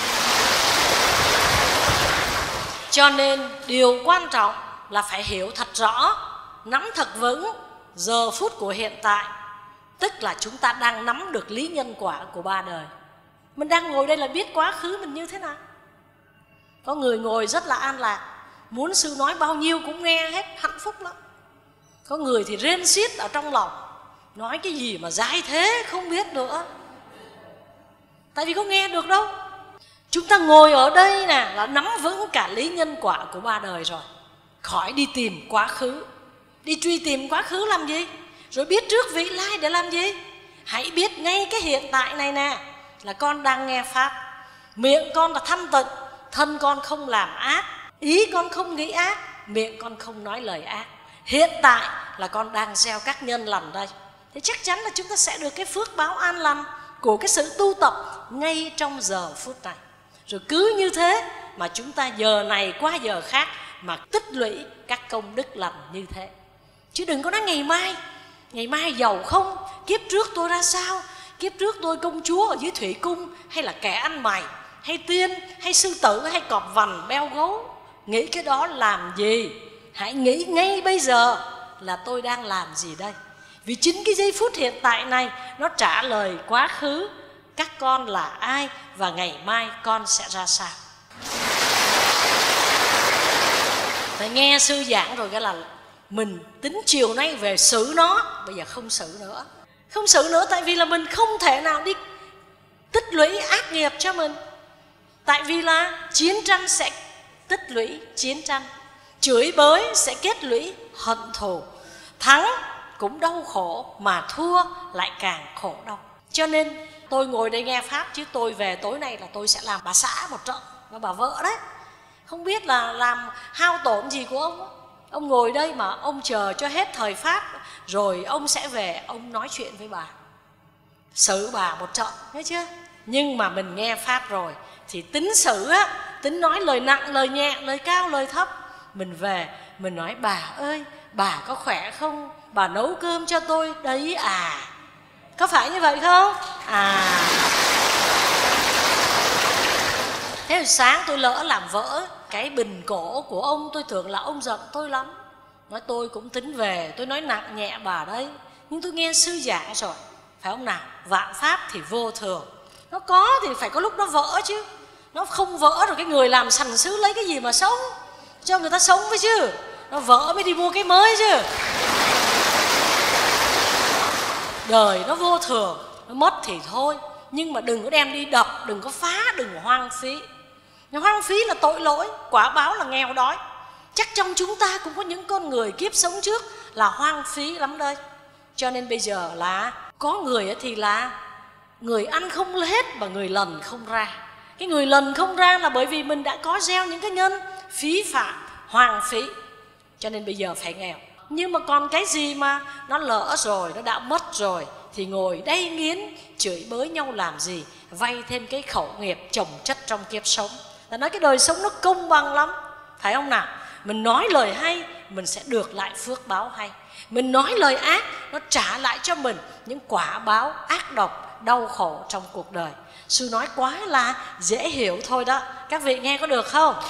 Cho nên điều quan trọng là phải hiểu thật rõ, nắm thật vững giờ phút của hiện tại. Tức là chúng ta đang nắm được lý nhân quả của ba đời. Mình đang ngồi đây là biết quá khứ mình như thế nào. Có người ngồi rất là an lạc, muốn sư nói bao nhiêu cũng nghe hết, hạnh phúc lắm. Có người thì rên xiết ở trong lòng, nói cái gì mà dai thế không biết nữa. Tại vì có nghe được đâu. Chúng ta ngồi ở đây nè là nắm vững cả lý nhân quả của ba đời rồi. Khỏi đi tìm quá khứ. Đi truy tìm quá khứ làm gì? Rồi biết trước vị lai để làm gì? Hãy biết ngay cái hiện tại này nè, là con đang nghe pháp. Miệng con là thanh tịnh, thân con không làm ác, ý con không nghĩ ác, miệng con không nói lời ác. Hiện tại là con đang gieo các nhân lành đây. Thì chắc chắn là chúng ta sẽ được cái phước báo an lành của cái sự tu tập ngay trong giờ phút này. Rồi cứ như thế mà chúng ta giờ này qua giờ khác mà tích lũy các công đức lành như thế. Chứ đừng có nói ngày mai, ngày mai giàu không, kiếp trước tôi ra sao, kiếp trước tôi công chúa ở dưới thủy cung, hay là kẻ ăn mày, hay tiên, hay sư tử, hay cọp vằn beo gấu. Nghĩ cái đó làm gì? Hãy nghĩ ngay bây giờ là tôi đang làm gì đây. Vì chính cái giây phút hiện tại này nó trả lời quá khứ các con là ai và ngày mai con sẽ ra sao. Phải nghe sư giảng rồi cái là mình tính chiều nay về xử nó, bây giờ không xử nữa. Không xử nữa tại vì là mình không thể nào đi tích lũy ác nghiệp cho mình. Tại vì là chiến tranh sẽ tích lũy chiến tranh, chửi bới sẽ kết lũy hận thù, thắng cũng đau khổ mà thua lại càng khổ đau. Cho nên tôi ngồi đây nghe pháp, chứ tôi về tối nay là tôi sẽ làm bà xã một trận và bà vợ đấy. Không biết là làm hao tổn gì của ông. Ông ngồi đây mà ông chờ cho hết thời pháp, rồi ông sẽ về ông nói chuyện với bà, xử bà một trận, thấy chưa? Nhưng mà mình nghe pháp rồi thì tính xử á, tính nói lời nặng, lời nhẹ, lời cao, lời thấp. Mình về mình nói bà ơi, bà có khỏe không? Bà nấu cơm cho tôi đấy à. Có phải như vậy không? À. Thế rồi sáng tôi lỡ làm vỡ cái bình cổ của ông, tôi tưởng là ông giận tôi lắm. Nói tôi cũng tính về, tôi nói nặng nhẹ bà đấy. Nhưng tôi nghe sư giảng rồi, phải không nào? Vạn pháp thì vô thường. Nó có thì phải có lúc nó vỡ chứ. Nó không vỡ rồi cái người làm sành sứ lấy cái gì mà sống? Cho người ta sống với chứ. Nó vỡ mới đi mua cái mới chứ. Đời nó vô thường, nó mất thì thôi. Nhưng mà đừng có đem đi đập, đừng có phá, đừng có hoang phí. Hoang phí là tội lỗi, quả báo là nghèo đói. Chắc trong chúng ta cũng có những con người kiếp sống trước là hoang phí lắm đây. Cho nên bây giờ là có người thì là người ăn không hết và người lần không ra. Cái người lần không ra là bởi vì mình đã có gieo những cái nhân phí phạm, hoang phí. Cho nên bây giờ phải nghèo. Nhưng mà còn cái gì mà nó lỡ rồi, nó đã mất rồi thì ngồi đây nghiến chửi bới nhau làm gì? Vay thêm cái khẩu nghiệp chồng chất trong kiếp sống. Ta nói cái đời sống nó công bằng lắm, phải không nào? Mình nói lời hay, mình sẽ được lại phước báo hay. Mình nói lời ác, nó trả lại cho mình những quả báo ác độc, đau khổ trong cuộc đời. Sư nói quá là dễ hiểu thôi đó. Các vị nghe có được không?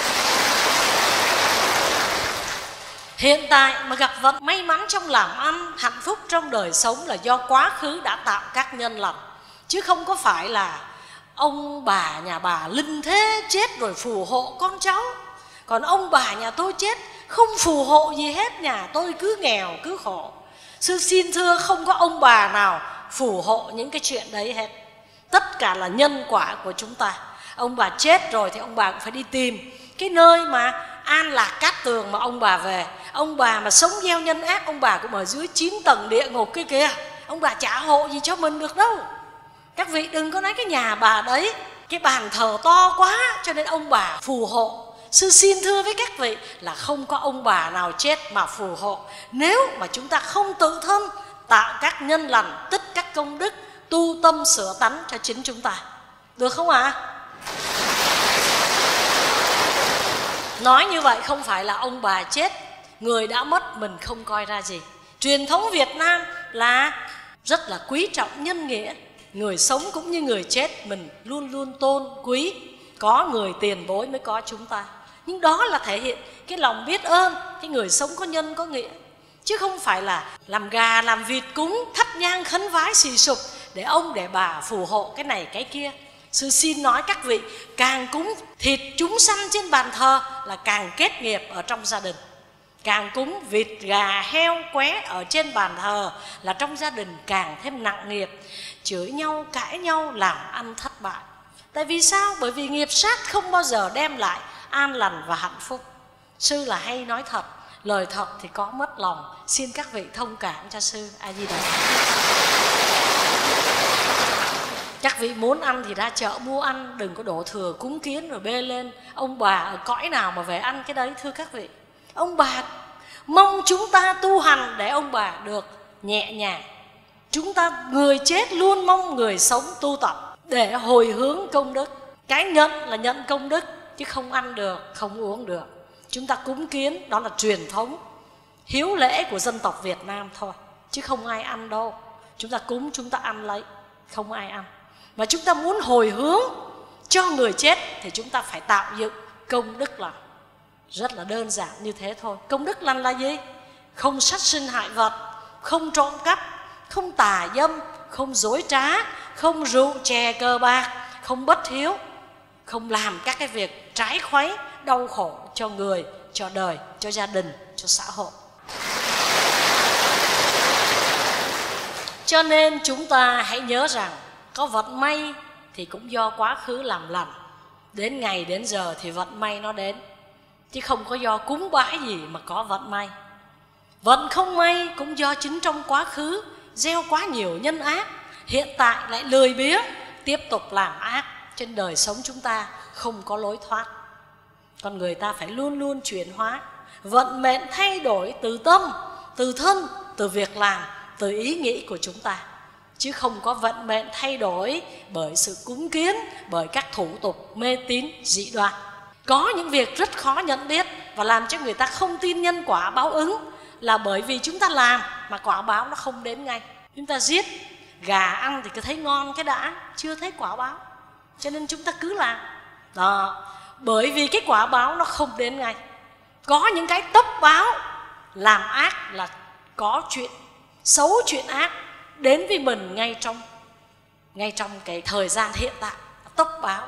Hiện tại mà gặp vận may mắn trong làm ăn, hạnh phúc trong đời sống là do quá khứ đã tạo các nhân lành. Chứ không có phải là ông bà nhà bà linh thế chết rồi phù hộ con cháu. Còn ông bà nhà tôi chết không phù hộ gì hết, nhà tôi cứ nghèo cứ khổ. Sư xin thưa không có ông bà nào phù hộ những cái chuyện đấy hết. Tất cả là nhân quả của chúng ta. Ông bà chết rồi thì ông bà cũng phải đi tìm cái nơi mà an lạc cát tường mà ông bà về. Ông bà mà sống gieo nhân ác, ông bà cũng ở dưới chín tầng địa ngục kia kìa. Ông bà chả hộ gì cho mình được đâu. Các vị đừng có nói cái nhà bà đấy, cái bàn thờ to quá cho nên ông bà phù hộ. Sư xin thưa với các vị là không có ông bà nào chết mà phù hộ. Nếu mà chúng ta không tự thân tạo các nhân lành, tích các công đức, tu tâm sửa tánh cho chính chúng ta. Được không ạ? À? Nói như vậy không phải là ông bà chết, người đã mất mình không coi ra gì. Truyền thống Việt Nam là rất là quý trọng nhân nghĩa. Người sống cũng như người chết mình luôn luôn tôn quý. Có người tiền bối mới có chúng ta. Nhưng đó là thể hiện cái lòng biết ơn, cái người sống có nhân có nghĩa. Chứ không phải là làm gà, làm vịt cúng, thắp nhang khấn vái xì sụp để ông để bà phù hộ cái này cái kia. Sư xin nói các vị, càng cúng thịt chúng sanh trên bàn thờ là càng kết nghiệp ở trong gia đình. Càng cúng vịt, gà, heo, qué ở trên bàn thờ là trong gia đình càng thêm nặng nghiệp, chửi nhau, cãi nhau, làm ăn thất bại. Tại vì sao? Bởi vì nghiệp sát không bao giờ đem lại an lành và hạnh phúc. Sư là hay nói thật, lời thật thì có mất lòng. Xin các vị thông cảm cho sư. A Di Đà. Các vị muốn ăn thì ra chợ mua ăn, đừng có đổ thừa cúng kiến rồi bê lên. Ông bà ở cõi nào mà về ăn cái đấy thưa các vị. Ông bà mong chúng ta tu hành để ông bà được nhẹ nhàng. Chúng ta người chết luôn mong người sống tu tập để hồi hướng công đức. Cái nhận là nhận công đức, chứ không ăn được, không uống được. Chúng ta cúng kiến, đó là truyền thống hiếu lễ của dân tộc Việt Nam thôi, chứ không ai ăn đâu. Chúng ta cúng, chúng ta ăn lấy, không ai ăn. Mà chúng ta muốn hồi hướng cho người chết thì chúng ta phải tạo dựng công đức lành. Rất là đơn giản như thế thôi. Công đức lành là gì? Không sát sinh hại vật, không trộm cắp, không tà dâm, không dối trá, không rượu chè cờ bạc, không bất hiếu, không làm các cái việc trái khuấy, đau khổ cho người, cho đời, cho gia đình, cho xã hội. Cho nên chúng ta hãy nhớ rằng có vận may thì cũng do quá khứ làm lành. Đến ngày đến giờ thì vận may nó đến, chứ không có do cúng bái gì mà có vận may. Vận không may cũng do chính trong quá khứ gieo quá nhiều nhân ác, hiện tại lại lười biếng tiếp tục làm ác. Trên đời sống chúng ta không có lối thoát. Con người ta phải luôn luôn chuyển hóa. Vận mệnh thay đổi từ tâm, từ thân, từ việc làm, từ ý nghĩ của chúng ta, chứ không có vận mệnh thay đổi bởi sự cúng kiến, bởi các thủ tục mê tín dị đoan. Có những việc rất khó nhận biết và làm cho người ta không tin nhân quả báo ứng là bởi vì chúng ta làm mà quả báo nó không đến ngay. Chúng ta giết gà ăn thì cứ thấy ngon cái đã, chưa thấy quả báo, cho nên chúng ta cứ làm đó, bởi vì cái quả báo nó không đến ngay. Có những cái tốc báo, làm ác là có chuyện xấu, chuyện ác đến với mình ngay trong ngay trong cái thời gian hiện tại. Tốc báo,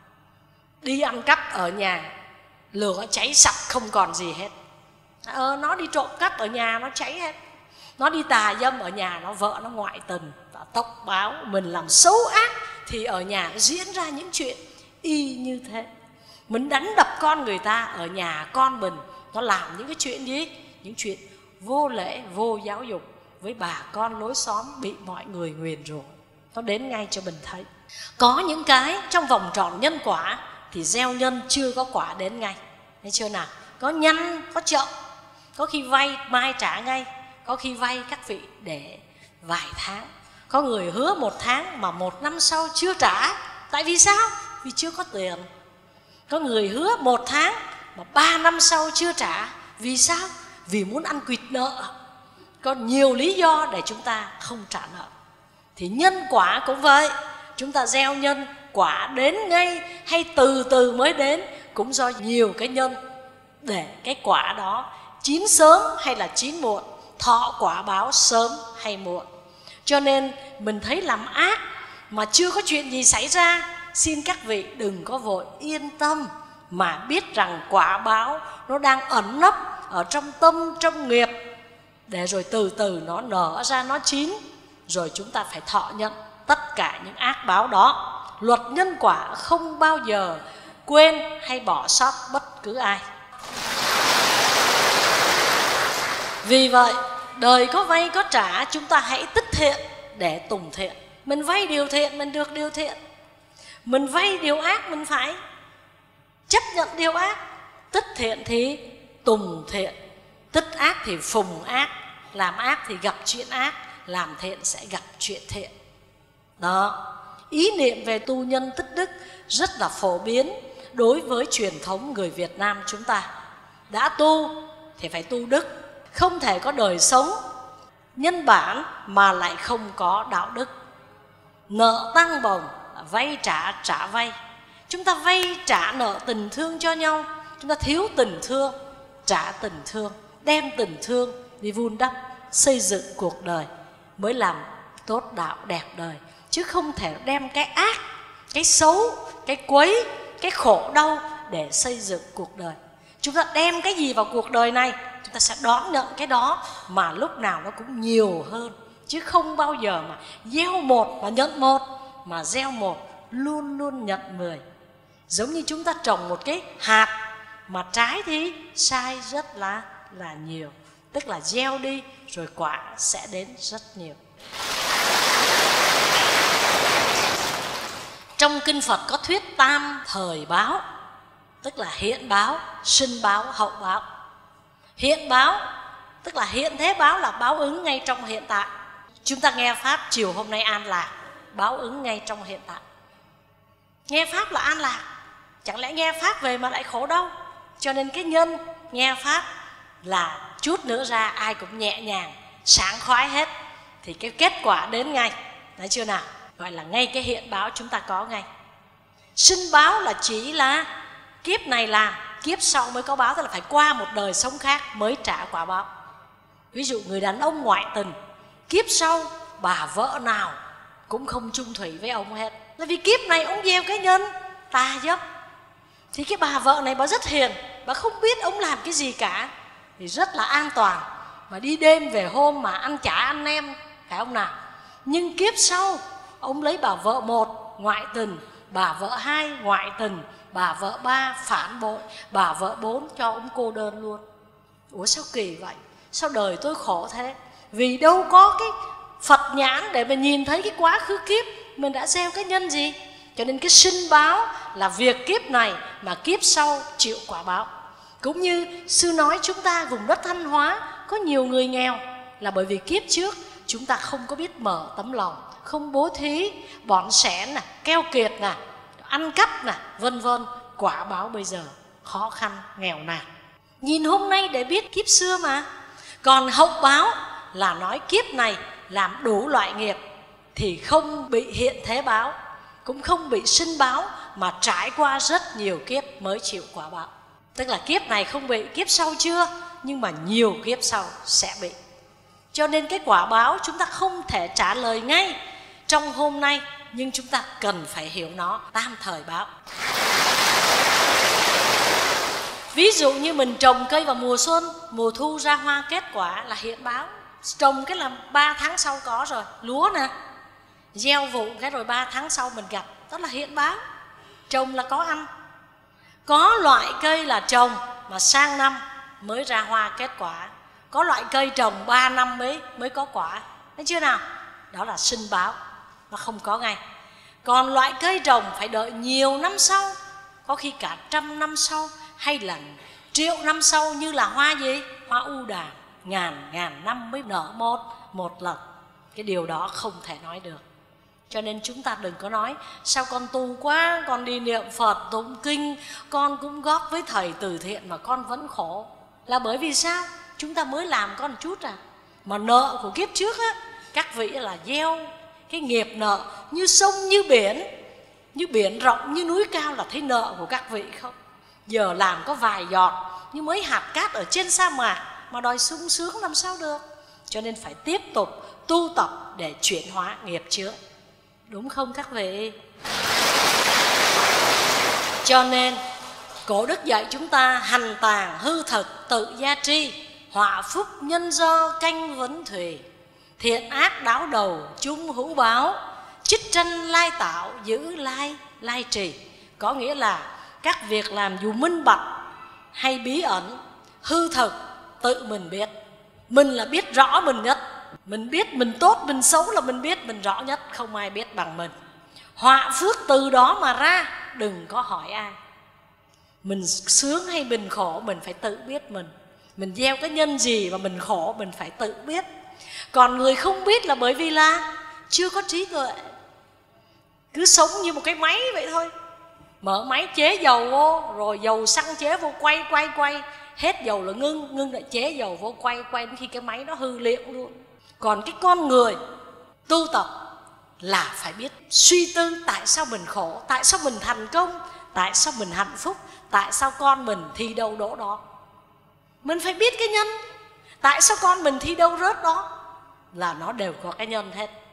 đi ăn cắp ở nhà, lửa cháy sạch không còn gì hết. ờ, Nó đi trộm cắp ở nhà nó cháy hết. Nó đi tà dâm ở nhà, nó vợ nó ngoại tình. Tốc báo, mình làm xấu ác thì ở nhà diễn ra những chuyện y như thế. Mình đánh đập con người ta, ở nhà con mình nó làm những cái chuyện gì? Những chuyện vô lễ, vô giáo dục với bà con lối xóm, bị mọi người nguyền rủa. Nó đến ngay cho mình thấy. Có những cái trong vòng tròn nhân quả thì gieo nhân chưa có quả đến ngay. Thấy chưa nào? Có nhanh, có chậm. Có khi vay mai trả ngay, có khi vay các vị để vài tháng. Có người hứa một tháng mà một năm sau chưa trả. Tại vì sao? Vì chưa có tiền. Có người hứa một tháng mà ba năm sau chưa trả. Vì sao? Vì muốn ăn quỵt nợ. Có nhiều lý do để chúng ta không trả nợ. Thì nhân quả cũng vậy. Chúng ta gieo nhân, quả đến ngay hay từ từ mới đến cũng do nhiều cái nhân để cái quả đó chín sớm hay là chín muộn, thọ quả báo sớm hay muộn. Cho nên mình thấy làm ác mà chưa có chuyện gì xảy ra, xin các vị đừng có vội yên tâm, mà biết rằng quả báo nó đang ẩn nấp ở trong tâm, trong nghiệp, để rồi từ từ nó nở ra, nó chín, rồi chúng ta phải thọ nhận tất cả những ác báo đó. Luật nhân quả không bao giờ quên hay bỏ sót bất cứ ai. Vì vậy, đời có vay có trả, chúng ta hãy tích thiện để tùng thiện. Mình vay điều thiện, mình được điều thiện. Mình vay điều ác, mình phải chấp nhận điều ác. Tích thiện thì tùng thiện, tích ác thì phùng ác. Làm ác thì gặp chuyện ác, làm thiện sẽ gặp chuyện thiện. Đó, ý niệm về tu nhân tích đức rất là phổ biến đối với truyền thống người Việt Nam chúng ta. Đã tu thì phải tu đức. Không thể có đời sống nhân bản mà lại không có đạo đức. Nợ tăng bồng, vay trả trả vay. Chúng ta vay trả nợ tình thương cho nhau. Chúng ta thiếu tình thương, trả tình thương, đem tình thương đi vun đắp, xây dựng cuộc đời mới làm tốt đạo đẹp đời. Chứ không thể đem cái ác cái xấu, cái quấy, cái khổ đau để xây dựng cuộc đời. Chúng ta đem cái gì vào cuộc đời này, chúng ta sẽ đón nhận cái đó, mà lúc nào nó cũng nhiều hơn. Chứ không bao giờ mà gieo một và nhận một, mà gieo một luôn luôn nhận mười. Giống như chúng ta trồng một cái hạt mà trái thì sai rất là là nhiều. Tức là gieo đi rồi quả sẽ đến rất nhiều. Trong kinh Phật có thuyết tam thời báo, tức là hiện báo, sinh báo, hậu báo. Hiện báo tức là hiện thế báo, là báo ứng ngay trong hiện tại. Chúng ta nghe Pháp chiều hôm nay an lạc, báo ứng ngay trong hiện tại. Nghe Pháp là an lạc, chẳng lẽ nghe Pháp về mà lại khổ đau? Cho nên cái nhân nghe Pháp là chút nữa ra ai cũng nhẹ nhàng, sảng khoái hết, thì cái kết quả đến ngay. Thấy chưa nào? Gọi là ngay cái hiện báo chúng ta có ngay. Sinh báo là chỉ là kiếp này làm, kiếp sau mới có báo, tức là phải qua một đời sống khác mới trả quả báo. Ví dụ người đàn ông ngoại tình, kiếp sau bà vợ nào cũng không chung thủy với ông hết, là vì kiếp này ông gieo cái nhân tà dâm. Thì cái bà vợ này bà rất hiền, bà không biết ông làm cái gì cả, thì rất là an toàn, mà đi đêm về hôm mà ăn chả ăn nem, phải không nào? Nhưng kiếp sau ông lấy bà vợ một ngoại tình, bà vợ hai ngoại tình, bà vợ ba phản bội, bà vợ bốn cho ông cô đơn luôn. Ủa sao kỳ vậy? Sao đời tôi khổ thế? Vì đâu có cái Phật nhãn để mà nhìn thấy cái quá khứ kiếp mình đã gieo cái nhân gì. Cho nên cái sinh báo là việc kiếp này mà kiếp sau chịu quả báo. Cũng như sư nói chúng ta vùng đất Thanh Hóa có nhiều người nghèo là bởi vì kiếp trước chúng ta không có biết mở tấm lòng, không bố thí, bỏn sẻn, keo kiệt, ăn cắp, vân vân. Quả báo bây giờ khó khăn, nghèo nàn. Nhìn hôm nay để biết kiếp xưa mà. Còn hậu báo là nói kiếp này làm đủ loại nghiệp thì không bị hiện thế báo, cũng không bị sinh báo, mà trải qua rất nhiều kiếp mới chịu quả báo. Tức là kiếp này không bị, kiếp sau chưa, nhưng mà nhiều kiếp sau sẽ bị. Cho nên cái quả báo chúng ta không thể trả lời ngay trong hôm nay, nhưng chúng ta cần phải hiểu nó, tam thời báo. Ví dụ như mình trồng cây vào mùa xuân, mùa thu ra hoa kết quả là hiện báo. Trồng cái là ba tháng sau có rồi. Lúa nè, gieo vụ cái rồi ba tháng sau mình gặp, đó là hiện báo. Trồng là có ăn. Có loại cây là trồng mà sang năm mới ra hoa kết quả. Có loại cây trồng ba năm mới mới có quả. Thấy chưa nào? Đó là sinh báo, nó không có ngay. Còn loại cây trồng phải đợi nhiều năm sau, có khi cả trăm năm sau, hay là triệu năm sau, như là hoa gì? Hoa u đà, ngàn ngàn năm mới nở một một lần. Cái điều đó không thể nói được. Cho nên chúng ta đừng có nói sao con tu quá, con đi niệm Phật, tụng kinh, con cũng góp với thầy từ thiện mà con vẫn khổ. Là bởi vì sao? Chúng ta mới làm con chút à. Mà nợ của kiếp trước á, các vị là gieo cái nghiệp nợ như sông như biển, như biển rộng như núi cao, là thấy nợ của các vị không? Giờ làm có vài giọt như mấy hạt cát ở trên sa mạc mà đòi sung sướng làm sao được. Cho nên phải tiếp tục tu tập để chuyển hóa nghiệp trước. Đúng không các vị? Cho nên Cổ đức dạy chúng ta hành tàn hư thực tự gia tri, họa phúc nhân do canh vấn thùy, thiện ác đáo đầu chung hữu báo, chích tranh lai tạo giữ lai lai trì. Có nghĩa là các việc làm dù minh bạch hay bí ẩn, hư thực tự mình biết. Mình là biết rõ mình nhất. Mình biết mình tốt, mình xấu là mình biết mình rõ nhất, không ai biết bằng mình. Họa phước từ đó mà ra, đừng có hỏi ai. Mình sướng hay mình khổ mình phải tự biết mình. Mình gieo cái nhân gì mà mình khổ mình phải tự biết. Còn người không biết là bởi vì là chưa có trí tuệ, cứ sống như một cái máy vậy thôi. Mở máy chế dầu vô, rồi dầu xăng chế vô, quay quay quay, hết dầu là ngưng, ngưng lại chế dầu vô, quay quay đến khi cái máy nó hư liệng luôn. Còn cái con người tu tập là phải biết suy tư tại sao mình khổ, tại sao mình thành công, tại sao mình hạnh phúc, tại sao con mình thi đâu đỗ đó. Mình phải biết cái nhân. Tại sao con mình thi đâu rớt đó, là nó đều có cái nhân hết.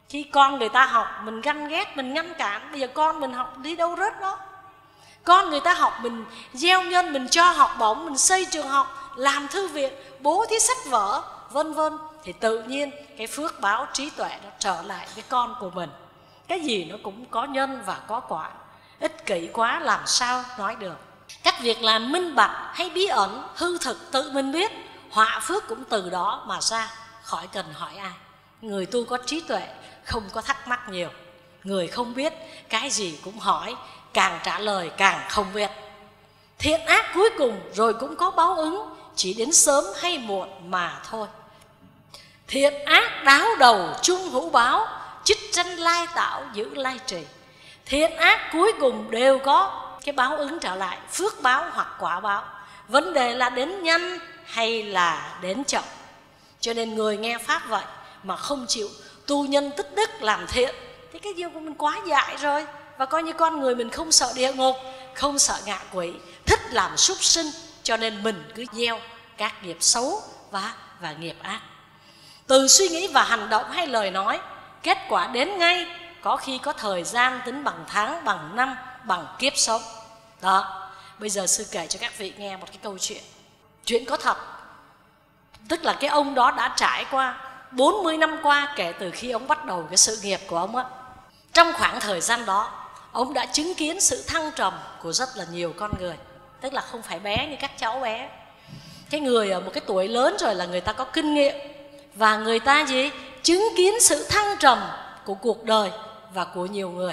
Khi con người ta học mình ganh ghét, mình ngăn cản. Bây giờ con mình học đi đâu rớt đó. Con người ta học mình gieo nhân, mình cho học bổng, mình xây trường học, làm thư viện, bố thí sách vở, vân vân, thì tự nhiên cái phước báo trí tuệ nó trở lại với con của mình. Cái gì nó cũng có nhân và có quả. Ích kỷ quá làm sao nói được. Các việc làm minh bạch hay bí ẩn, hư thực tự mình biết. Họa phước cũng từ đó mà ra, khỏi cần hỏi ai. Người tu có trí tuệ, không có thắc mắc nhiều. Người không biết, cái gì cũng hỏi, càng trả lời càng không biết. Thiện ác cuối cùng rồi cũng có báo ứng, chỉ đến sớm hay muộn mà thôi. Thiện ác đáo đầu chung hữu báo, chích tranh lai tạo giữ lai trì. Thiện ác cuối cùng đều có cái báo ứng trở lại, phước báo hoặc quả báo. Vấn đề là đến nhanh hay là đến chậm. Cho nên người nghe pháp vậy mà không chịu tu nhân tích đức làm thiện thì cái điều của mình quá dại rồi. Và coi như con người mình không sợ địa ngục, không sợ ngạ quỷ, thích làm súc sinh, cho nên mình cứ gieo các nghiệp xấu và, và nghiệp ác. Từ suy nghĩ và hành động hay lời nói, kết quả đến ngay, có khi có thời gian tính bằng tháng, bằng năm, bằng kiếp sống. Đó, bây giờ sư kể cho các vị nghe một cái câu chuyện. Chuyện có thật. Tức là cái ông đó đã trải qua bốn mươi năm qua kể từ khi ông bắt đầu cái sự nghiệp của ông á. Trong khoảng thời gian đó, ông đã chứng kiến sự thăng trầm của rất là nhiều con người. Tức là không phải bé như các cháu bé. Cái người ở một cái tuổi lớn rồi là người ta có kinh nghiệm. Và người ta gì? Chứng kiến sự thăng trầm của cuộc đời và của nhiều người.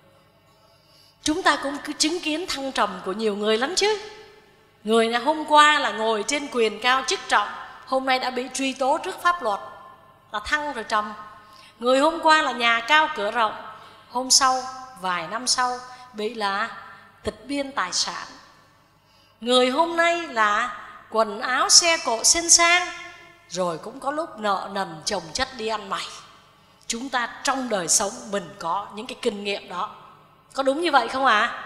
Chúng ta cũng cứ chứng kiến thăng trầm của nhiều người lắm chứ. Người này hôm qua là ngồi trên quyền cao chức trọng, hôm nay đã bị truy tố trước pháp luật, là thăng rồi trầm. Người hôm qua là nhà cao cửa rộng, hôm sau, vài năm sau bị là tịch biên tài sản. Người hôm nay là quần áo xe cộ xinh sang, rồi cũng có lúc nợ nần chồng chất đi ăn mày. Chúng ta trong đời sống mình có những cái kinh nghiệm đó. Có đúng như vậy không ạ? À?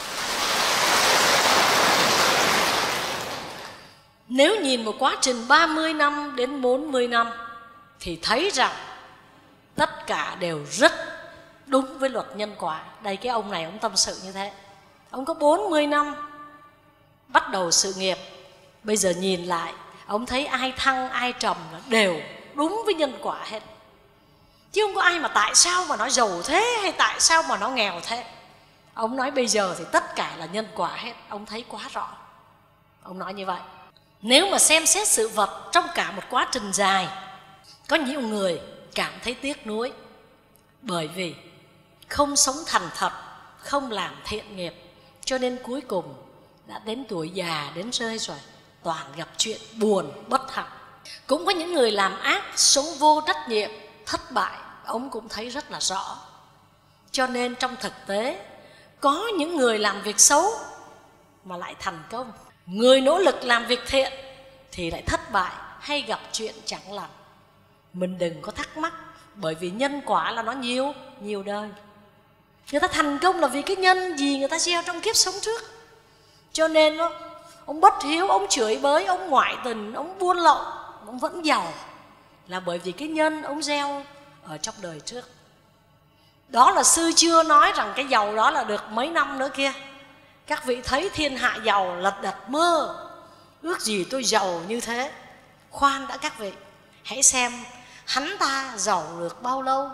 Nếu nhìn một quá trình ba mươi năm đến bốn mươi năm thì thấy rằng tất cả đều rất đúng với luật nhân quả. Đây cái ông này ông tâm sự như thế. Ông có bốn mươi năm bắt đầu sự nghiệp. Bây giờ nhìn lại, ông thấy ai thăng ai trầm đều đúng với nhân quả hết. Chứ không có ai mà tại sao mà nó giàu thế hay tại sao mà nó nghèo thế. Ông nói bây giờ thì tất cả là nhân quả hết. Ông thấy quá rõ. Ông nói như vậy. Nếu mà xem xét sự vật trong cả một quá trình dài, có nhiều người cảm thấy tiếc nuối bởi vì không sống thành thật, không làm thiện nghiệp, cho nên cuối cùng đã đến tuổi già đến rơi rồi, toàn gặp chuyện buồn bất hạnh. Cũng có những người làm ác, sống vô trách nhiệm, thất bại, ông cũng thấy rất là rõ. Cho nên trong thực tế, có những người làm việc xấu mà lại thành công. Người nỗ lực làm việc thiện thì lại thất bại hay gặp chuyện chẳng lành. Mình đừng có thắc mắc, bởi vì nhân quả là nó nhiều, nhiều đời. Người ta thành công là vì cái nhân gì người ta gieo trong kiếp sống trước. Cho nên đó, ông bất hiếu, ông chửi bới, ông ngoại tình, ông buôn lậu, ông vẫn giàu là bởi vì cái nhân ông gieo ở trong đời trước. Đó là sư chưa nói rằng cái giàu đó là được mấy năm nữa kia. Các vị thấy thiên hạ giàu lật đật mơ, ước gì tôi giàu như thế. Khoan đã các vị, hãy xem hắn ta giàu được bao lâu,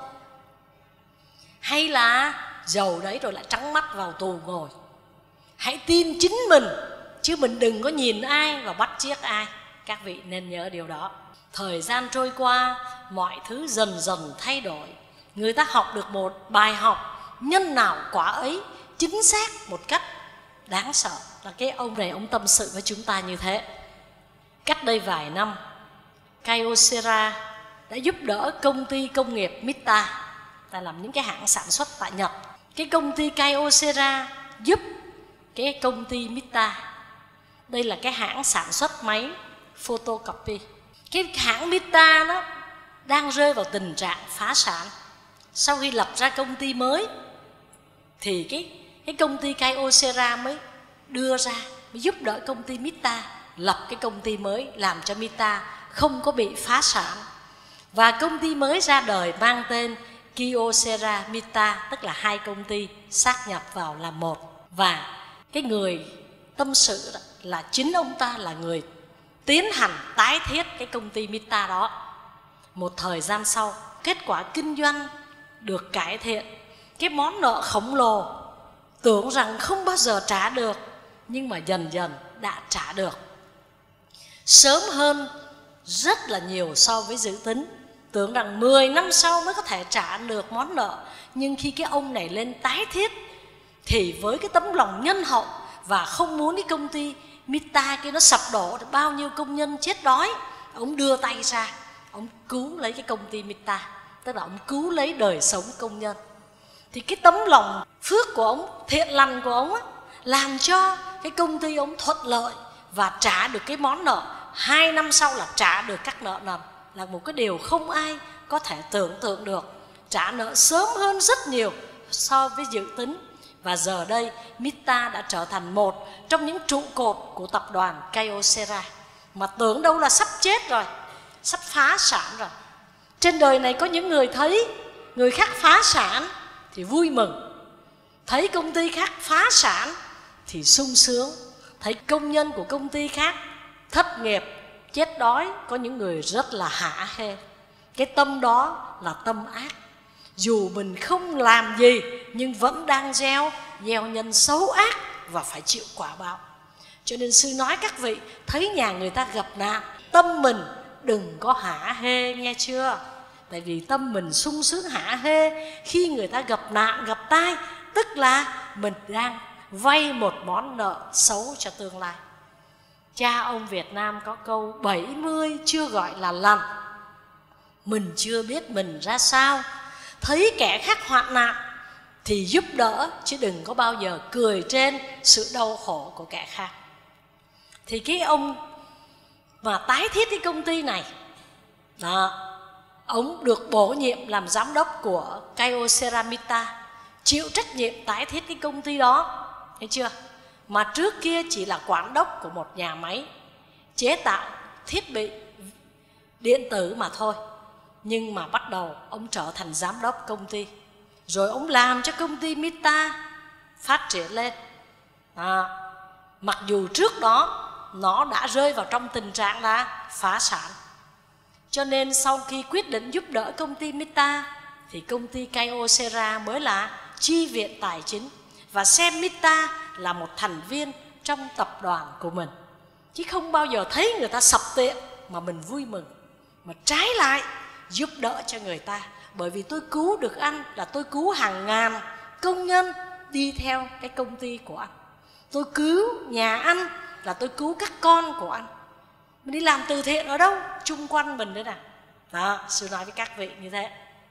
hay là giàu đấy rồi lại trắng mắt vào tù ngồi. Hãy tin chính mình, chứ mình đừng có nhìn ai và bắt chước ai. Các vị nên nhớ điều đó. Thời gian trôi qua, mọi thứ dần dần thay đổi. Người ta học được một bài học, nhân nào quả ấy, chính xác một cách đáng sợ. Là cái ông này ông tâm sự với chúng ta như thế. Cách đây vài năm, Kyocera đã giúp đỡ công ty công nghiệp Mita, ta làm những cái hãng sản xuất tại Nhật. Cái công ty Kyocera giúp cái công ty Mita, đây là cái hãng sản xuất máy photocopy. Cái hãng Mita nó đang rơi vào tình trạng phá sản. Sau khi lập ra công ty mới thì cái, cái công ty Kyocera mới đưa ra, mới giúp đỡ công ty Mita lập cái công ty mới, làm cho Mita không có bị phá sản. Và công ty mới ra đời mang tên Kyocera Mita, tức là hai công ty sát nhập vào làm một. Và cái người tâm sự đó là chính ông ta là người tiến hành tái thiết cái công ty Mita đó. Một thời gian sau, kết quả kinh doanh được cải thiện, cái món nợ khổng lồ tưởng rằng không bao giờ trả được, nhưng mà dần dần đã trả được, sớm hơn rất là nhiều so với dự tính. Tưởng rằng mười năm sau mới có thể trả được món nợ, nhưng khi cái ông này lên tái thiết thì với cái tấm lòng nhân hậu và không muốn cái công ty Mita kia nó sập đổ, bao nhiêu công nhân chết đói, ông đưa tay ra, ông cứu lấy cái công ty Mita, tức là ông cứu lấy đời sống công nhân. Thì cái tấm lòng phước của ông, thiện lành của ông á, làm cho cái công ty ông thuận lợi và trả được cái món nợ. Hai năm sau là trả được các nợ nần, là một cái điều không ai có thể tưởng tượng được. Trả nợ sớm hơn rất nhiều so với dự tính. Và giờ đây Mita đã trở thành một trong những trụ cột của tập đoàn Kyocera, mà tưởng đâu là sắp chết rồi, sắp phá sản rồi. Trên đời này có những người thấy người khác phá sản thì vui mừng, thấy công ty khác phá sản thì sung sướng, thấy công nhân của công ty khác thất nghiệp, chết đói, có những người rất là hả hê. Cái tâm đó là tâm ác. Dù mình không làm gì nhưng vẫn đang gieo, gieo nhân xấu ác và phải chịu quả báo. Cho nên sư nói các vị, thấy nhà người ta gặp nạn, tâm mình đừng có hả hê, nghe chưa? Tại vì tâm mình sung sướng hả hê khi người ta gặp nạn, gặp tai, tức là mình đang vay một món nợ xấu cho tương lai. Cha ông Việt Nam có câu bảy mươi chưa gọi là lành. Mình chưa biết mình ra sao, thấy kẻ khác hoạn nạn thì giúp đỡ, chứ đừng có bao giờ cười trên sự đau khổ của kẻ khác. Thì cái ông mà tái thiết cái công ty này đó, ông được bổ nhiệm làm giám đốc của Kyocera Mita, chịu trách nhiệm tái thiết cái công ty đó, thấy chưa? Mà trước kia chỉ là quản đốc của một nhà máy chế tạo thiết bị điện tử mà thôi. Nhưng mà bắt đầu ông trở thành giám đốc công ty, rồi ông làm cho công ty Mita phát triển lên à, mặc dù trước đó nó đã rơi vào trong tình trạng là phá sản. Cho nên sau khi quyết định giúp đỡ công ty Mita thì công ty Kyocera mới là chi viện tài chính và xem Mita là một thành viên trong tập đoàn của mình, chứ không bao giờ thấy người ta sập tiệm mà mình vui mừng, mà trái lại giúp đỡ cho người ta. Bởi vì tôi cứu được anh là tôi cứu hàng ngàn công nhân đi theo cái công ty của anh. Tôi cứu nhà anh là tôi cứu các con của anh. Mình đi làm từ thiện ở đâu? Chung quanh mình đấy nè. Đó, sư nói với các vị như thế.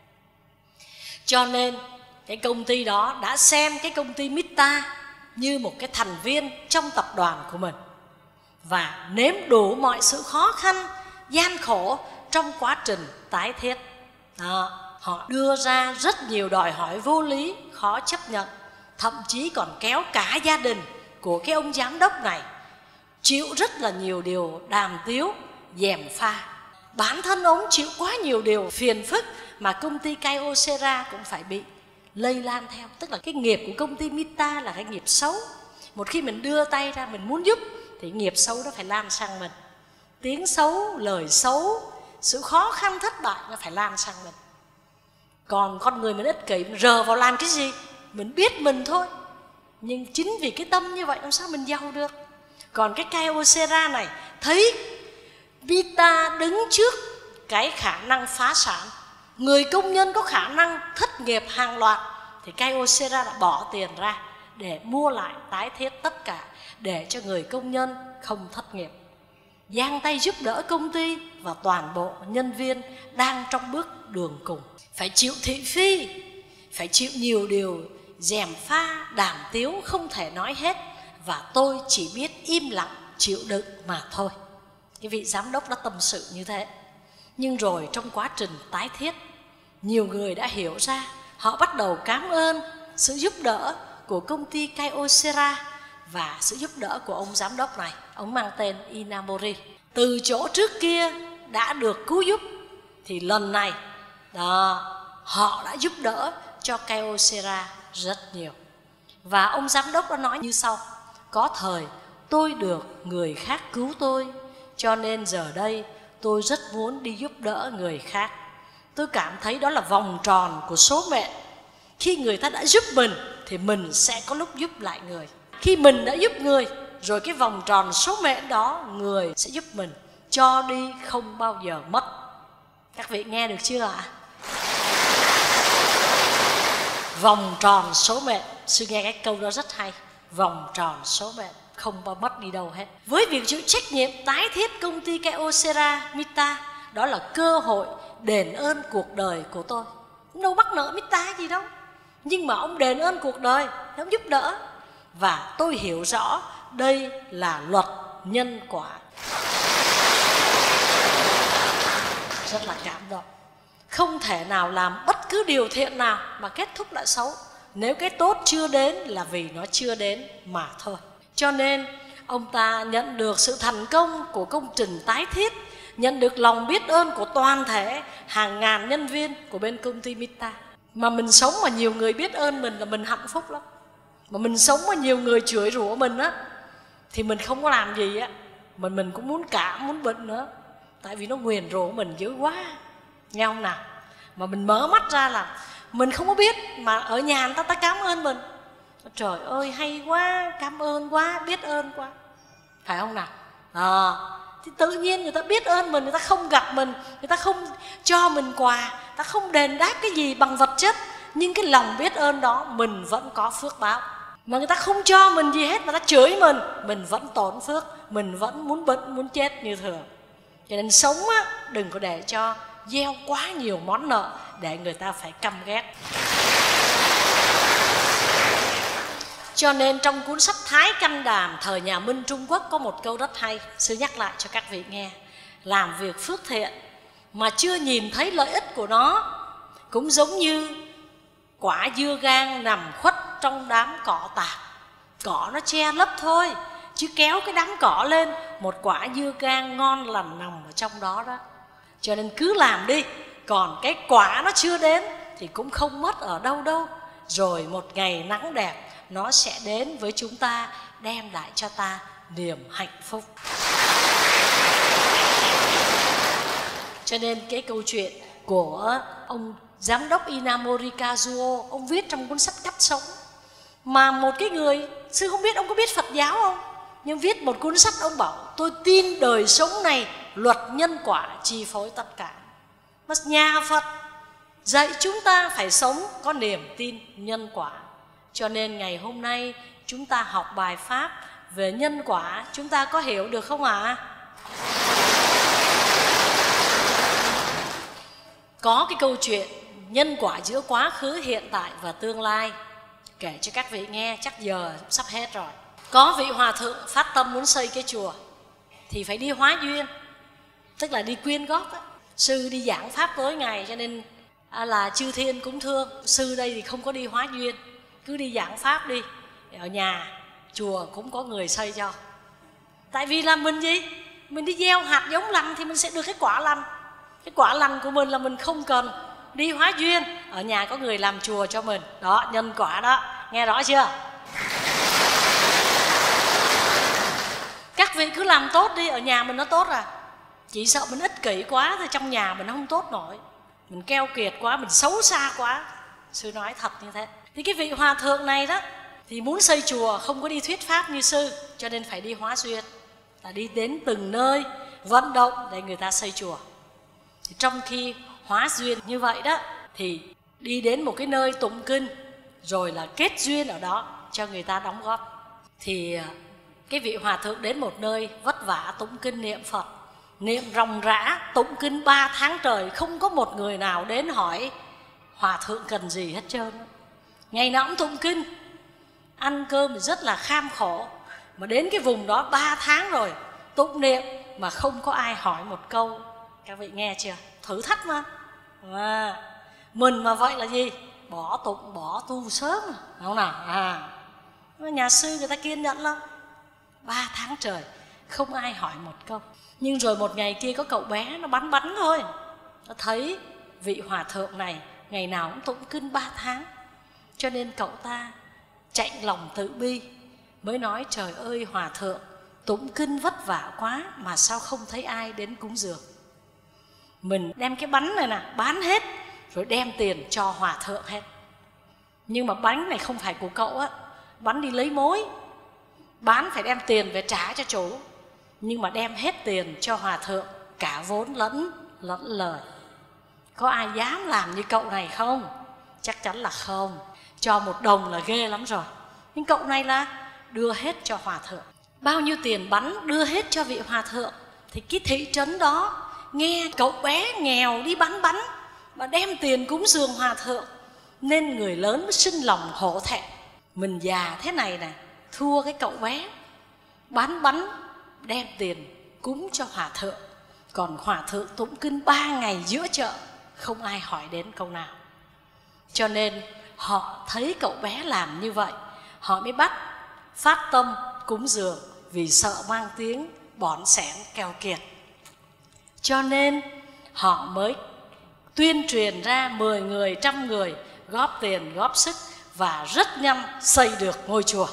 Cho nên cái công ty đó đã xem cái công ty Mita như một cái thành viên trong tập đoàn của mình, và nếm đủ mọi sự khó khăn, gian khổ trong quá trình tái thiết. Đó, họ đưa ra rất nhiều đòi hỏi vô lý, khó chấp nhận, thậm chí còn kéo cả gia đình của cái ông giám đốc này chịu rất là nhiều điều đàm tiếu, gièm pha. Bản thân ông chịu quá nhiều điều phiền phức mà công ty Kyocera cũng phải bị lây lan theo. Tức là cái nghiệp của công ty Mita là cái nghiệp xấu. Một khi mình đưa tay ra mình muốn giúp thì nghiệp xấu nó phải lan sang mình. Tiếng xấu, lời xấu, sự khó khăn thất bại nó phải lan sang mình. Còn con người mình ích kỷ, mình rờ vào làm cái gì? Mình biết mình thôi. Nhưng chính vì cái tâm như vậy làm sao mình giàu được. Còn cái Kyocera này thấy Mita đứng trước cái khả năng phá sản, người công nhân có khả năng thất nghiệp hàng loạt, thì Kyocera đã bỏ tiền ra để mua lại, tái thiết tất cả để cho người công nhân không thất nghiệp, giang tay giúp đỡ công ty và toàn bộ nhân viên đang trong bước đường cùng. Phải chịu thị phi, phải chịu nhiều điều gièm pha, đàm tiếu không thể nói hết, và tôi chỉ biết im lặng chịu đựng mà thôi. Cái vị giám đốc đã tâm sự như thế. Nhưng rồi trong quá trình tái thiết, nhiều người đã hiểu ra, họ bắt đầu cảm ơn sự giúp đỡ của công ty Kyocera và sự giúp đỡ của ông giám đốc này. Ông mang tên Inamori. Từ chỗ trước kia đã được cứu giúp thì lần này đó, họ đã giúp đỡ cho Kyocera rất nhiều. Và ông giám đốc đã nói như sau: có thời tôi được người khác cứu tôi, cho nên giờ đây tôi rất muốn đi giúp đỡ người khác. Tôi cảm thấy đó là vòng tròn của số mệnh. Khi người ta đã giúp mình thì mình sẽ có lúc giúp lại người. Khi mình đã giúp người, rồi cái vòng tròn số mệnh đó người sẽ giúp mình, cho đi không bao giờ mất. Các vị nghe được chưa ạ? Vòng tròn số mệnh. Sư nghe cái câu đó rất hay. Vòng tròn số mệnh, không bao mất đi đâu hết. Với việc chịu trách nhiệm tái thiết công ty Kyocera Mita, đó là cơ hội đền ơn cuộc đời của tôi. Đâu mắc nợ Mita gì đâu, nhưng mà ông đền ơn cuộc đời, ông giúp đỡ. Và tôi hiểu rõ đây là luật nhân quả. Rất là cảm động. Không thể nào làm bất cứ điều thiện nào mà kết thúc lại xấu. Nếu cái tốt chưa đến là vì nó chưa đến mà thôi. Cho nên ông ta nhận được sự thành công của công trình tái thiết, nhận được lòng biết ơn của toàn thể hàng ngàn nhân viên của bên công ty Mita. Mà mình sống mà nhiều người biết ơn mình là mình hạnh phúc lắm. Mà mình sống mà nhiều người chửi rủa mình á thì mình không có làm gì á, mà mình cũng muốn cảm, muốn bệnh nữa. Tại vì nó nguyền rủa mình dữ quá, nghe không nào? Mà mình mở mắt ra là mình không có biết, mà ở nhà người ta ta cảm ơn mình. Trời ơi hay quá, cảm ơn quá, biết ơn quá, phải không nào? À, thì tự nhiên người ta biết ơn mình, người ta không gặp mình, người ta không cho mình quà, người ta không đền đáp cái gì bằng vật chất, nhưng cái lòng biết ơn đó mình vẫn có phước báo. Mà người ta không cho mình gì hết, mà ta chửi mình, mình vẫn tổn phước, mình vẫn muốn bệnh, muốn chết như thường. Cho nên sống á, đừng có để cho gieo quá nhiều món nợ để người ta phải căm ghét. Cho nên trong cuốn sách Thái Canh Đàm thời nhà Minh Trung Quốc có một câu rất hay, sư nhắc lại cho các vị nghe. Làm việc phước thiện mà chưa nhìn thấy lợi ích của nó cũng giống như quả dưa gang nằm khuất trong đám cỏ tạp. Cỏ nó che lấp thôi, chứ kéo cái đám cỏ lên, một quả dưa gang ngon lành nằm ở trong đó đó. Cho nên cứ làm đi, còn cái quả nó chưa đến thì cũng không mất ở đâu đâu. Rồi một ngày nắng đẹp nó sẽ đến với chúng ta, đem lại cho ta niềm hạnh phúc. Cho nên cái câu chuyện của ông giám đốc Inamori Kazuo, ông viết trong cuốn sách Cách Sống. Mà một cái người, sư không biết ông có biết Phật giáo không, nhưng viết một cuốn sách ông bảo tôi tin đời sống này luật nhân quả chi phối tất cả. Mà nhà Phật dạy chúng ta phải sống có niềm tin nhân quả. Cho nên ngày hôm nay chúng ta học bài pháp về nhân quả, chúng ta có hiểu được không ạ? À? Có cái câu chuyện nhân quả giữa quá khứ, hiện tại và tương lai, kể cho các vị nghe, chắc giờ sắp hết rồi. Có vị hòa thượng phát tâm muốn xây cái chùa thì phải đi hóa duyên, tức là đi quyên góp á. Sư đi giảng pháp tối ngày cho nên là chư thiên cũng thương. Sư đây thì không có đi hóa duyên, cứ đi giảng pháp đi, ở nhà chùa cũng có người xây cho. Tại vì là mình gì? Mình đi gieo hạt giống lành thì mình sẽ được cái quả lành. Cái quả lành của mình là mình không cần đi hóa duyên, ở nhà có người làm chùa cho mình. Đó, nhân quả đó, nghe rõ chưa? Các vị cứ làm tốt đi, ở nhà mình nó tốt à. Chỉ sợ mình ích kỷ quá thì trong nhà mình không tốt nổi, mình keo kiệt quá, mình xấu xa quá. Sư nói thật như thế. Thì cái vị hòa thượng này đó thì muốn xây chùa, không có đi thuyết pháp như sư, cho nên phải đi hóa duyên, là đi đến từng nơi vận động để người ta xây chùa. Thì trong khi hóa duyên như vậy đó thì đi đến một cái nơi tụng kinh, rồi là kết duyên ở đó cho người ta đóng góp. Thì cái vị hòa thượng đến một nơi vất vả tụng kinh niệm Phật, niệm ròng rã tụng kinh ba tháng trời, không có một người nào đến hỏi hòa thượng cần gì hết trơn. Ngày nào cũng tụng kinh, ăn cơm thì rất là kham khổ. Mà đến cái vùng đó ba tháng rồi tụng niệm mà không có ai hỏi một câu. Các vị nghe chưa? Thử thách mà. À, mình mà vậy là gì? Bỏ tụng, bỏ tu sớm, không nào? À, nhà sư người ta kiên nhẫn lắm, ba tháng trời không ai hỏi một câu. Nhưng rồi một ngày kia có cậu bé nó bắn bắn thôi, nó thấy vị hòa thượng này ngày nào cũng tụng kinh ba tháng. Cho nên cậu ta chạnh lòng tự bi, mới nói trời ơi hòa thượng, tụng kinh vất vả quá mà sao không thấy ai đến cúng dường. Mình đem cái bánh này nè bán hết, rồi đem tiền cho hòa thượng hết. Nhưng mà bánh này không phải của cậu á, bánh đi lấy mối, bán phải đem tiền về trả cho chủ. Nhưng mà đem hết tiền cho hòa thượng, cả vốn lẫn lẫn lời. Có ai dám làm như cậu này không? Chắc chắn là không. Cho một đồng là ghê lắm rồi. Nhưng cậu này là đưa hết cho hòa thượng. Bao nhiêu tiền bánh đưa hết cho vị hòa thượng. Thì cái thị trấn đó nghe cậu bé nghèo đi bán bánh mà đem tiền cúng dường hòa thượng, nên người lớn mới sinh lòng hổ thẹn. Mình già thế này nè, thua cái cậu bé bán bánh đem tiền cúng cho hòa thượng. Còn hòa thượng tụng kinh ba ngày giữa chợ, không ai hỏi đến câu nào. Cho nên họ thấy cậu bé làm như vậy, họ mới bắt phát tâm cúng dường, vì sợ mang tiếng bỏn xẻn keo kiệt. Cho nên họ mới tuyên truyền ra mười người, trăm người góp tiền, góp sức và rất nhanh xây được ngôi chùa.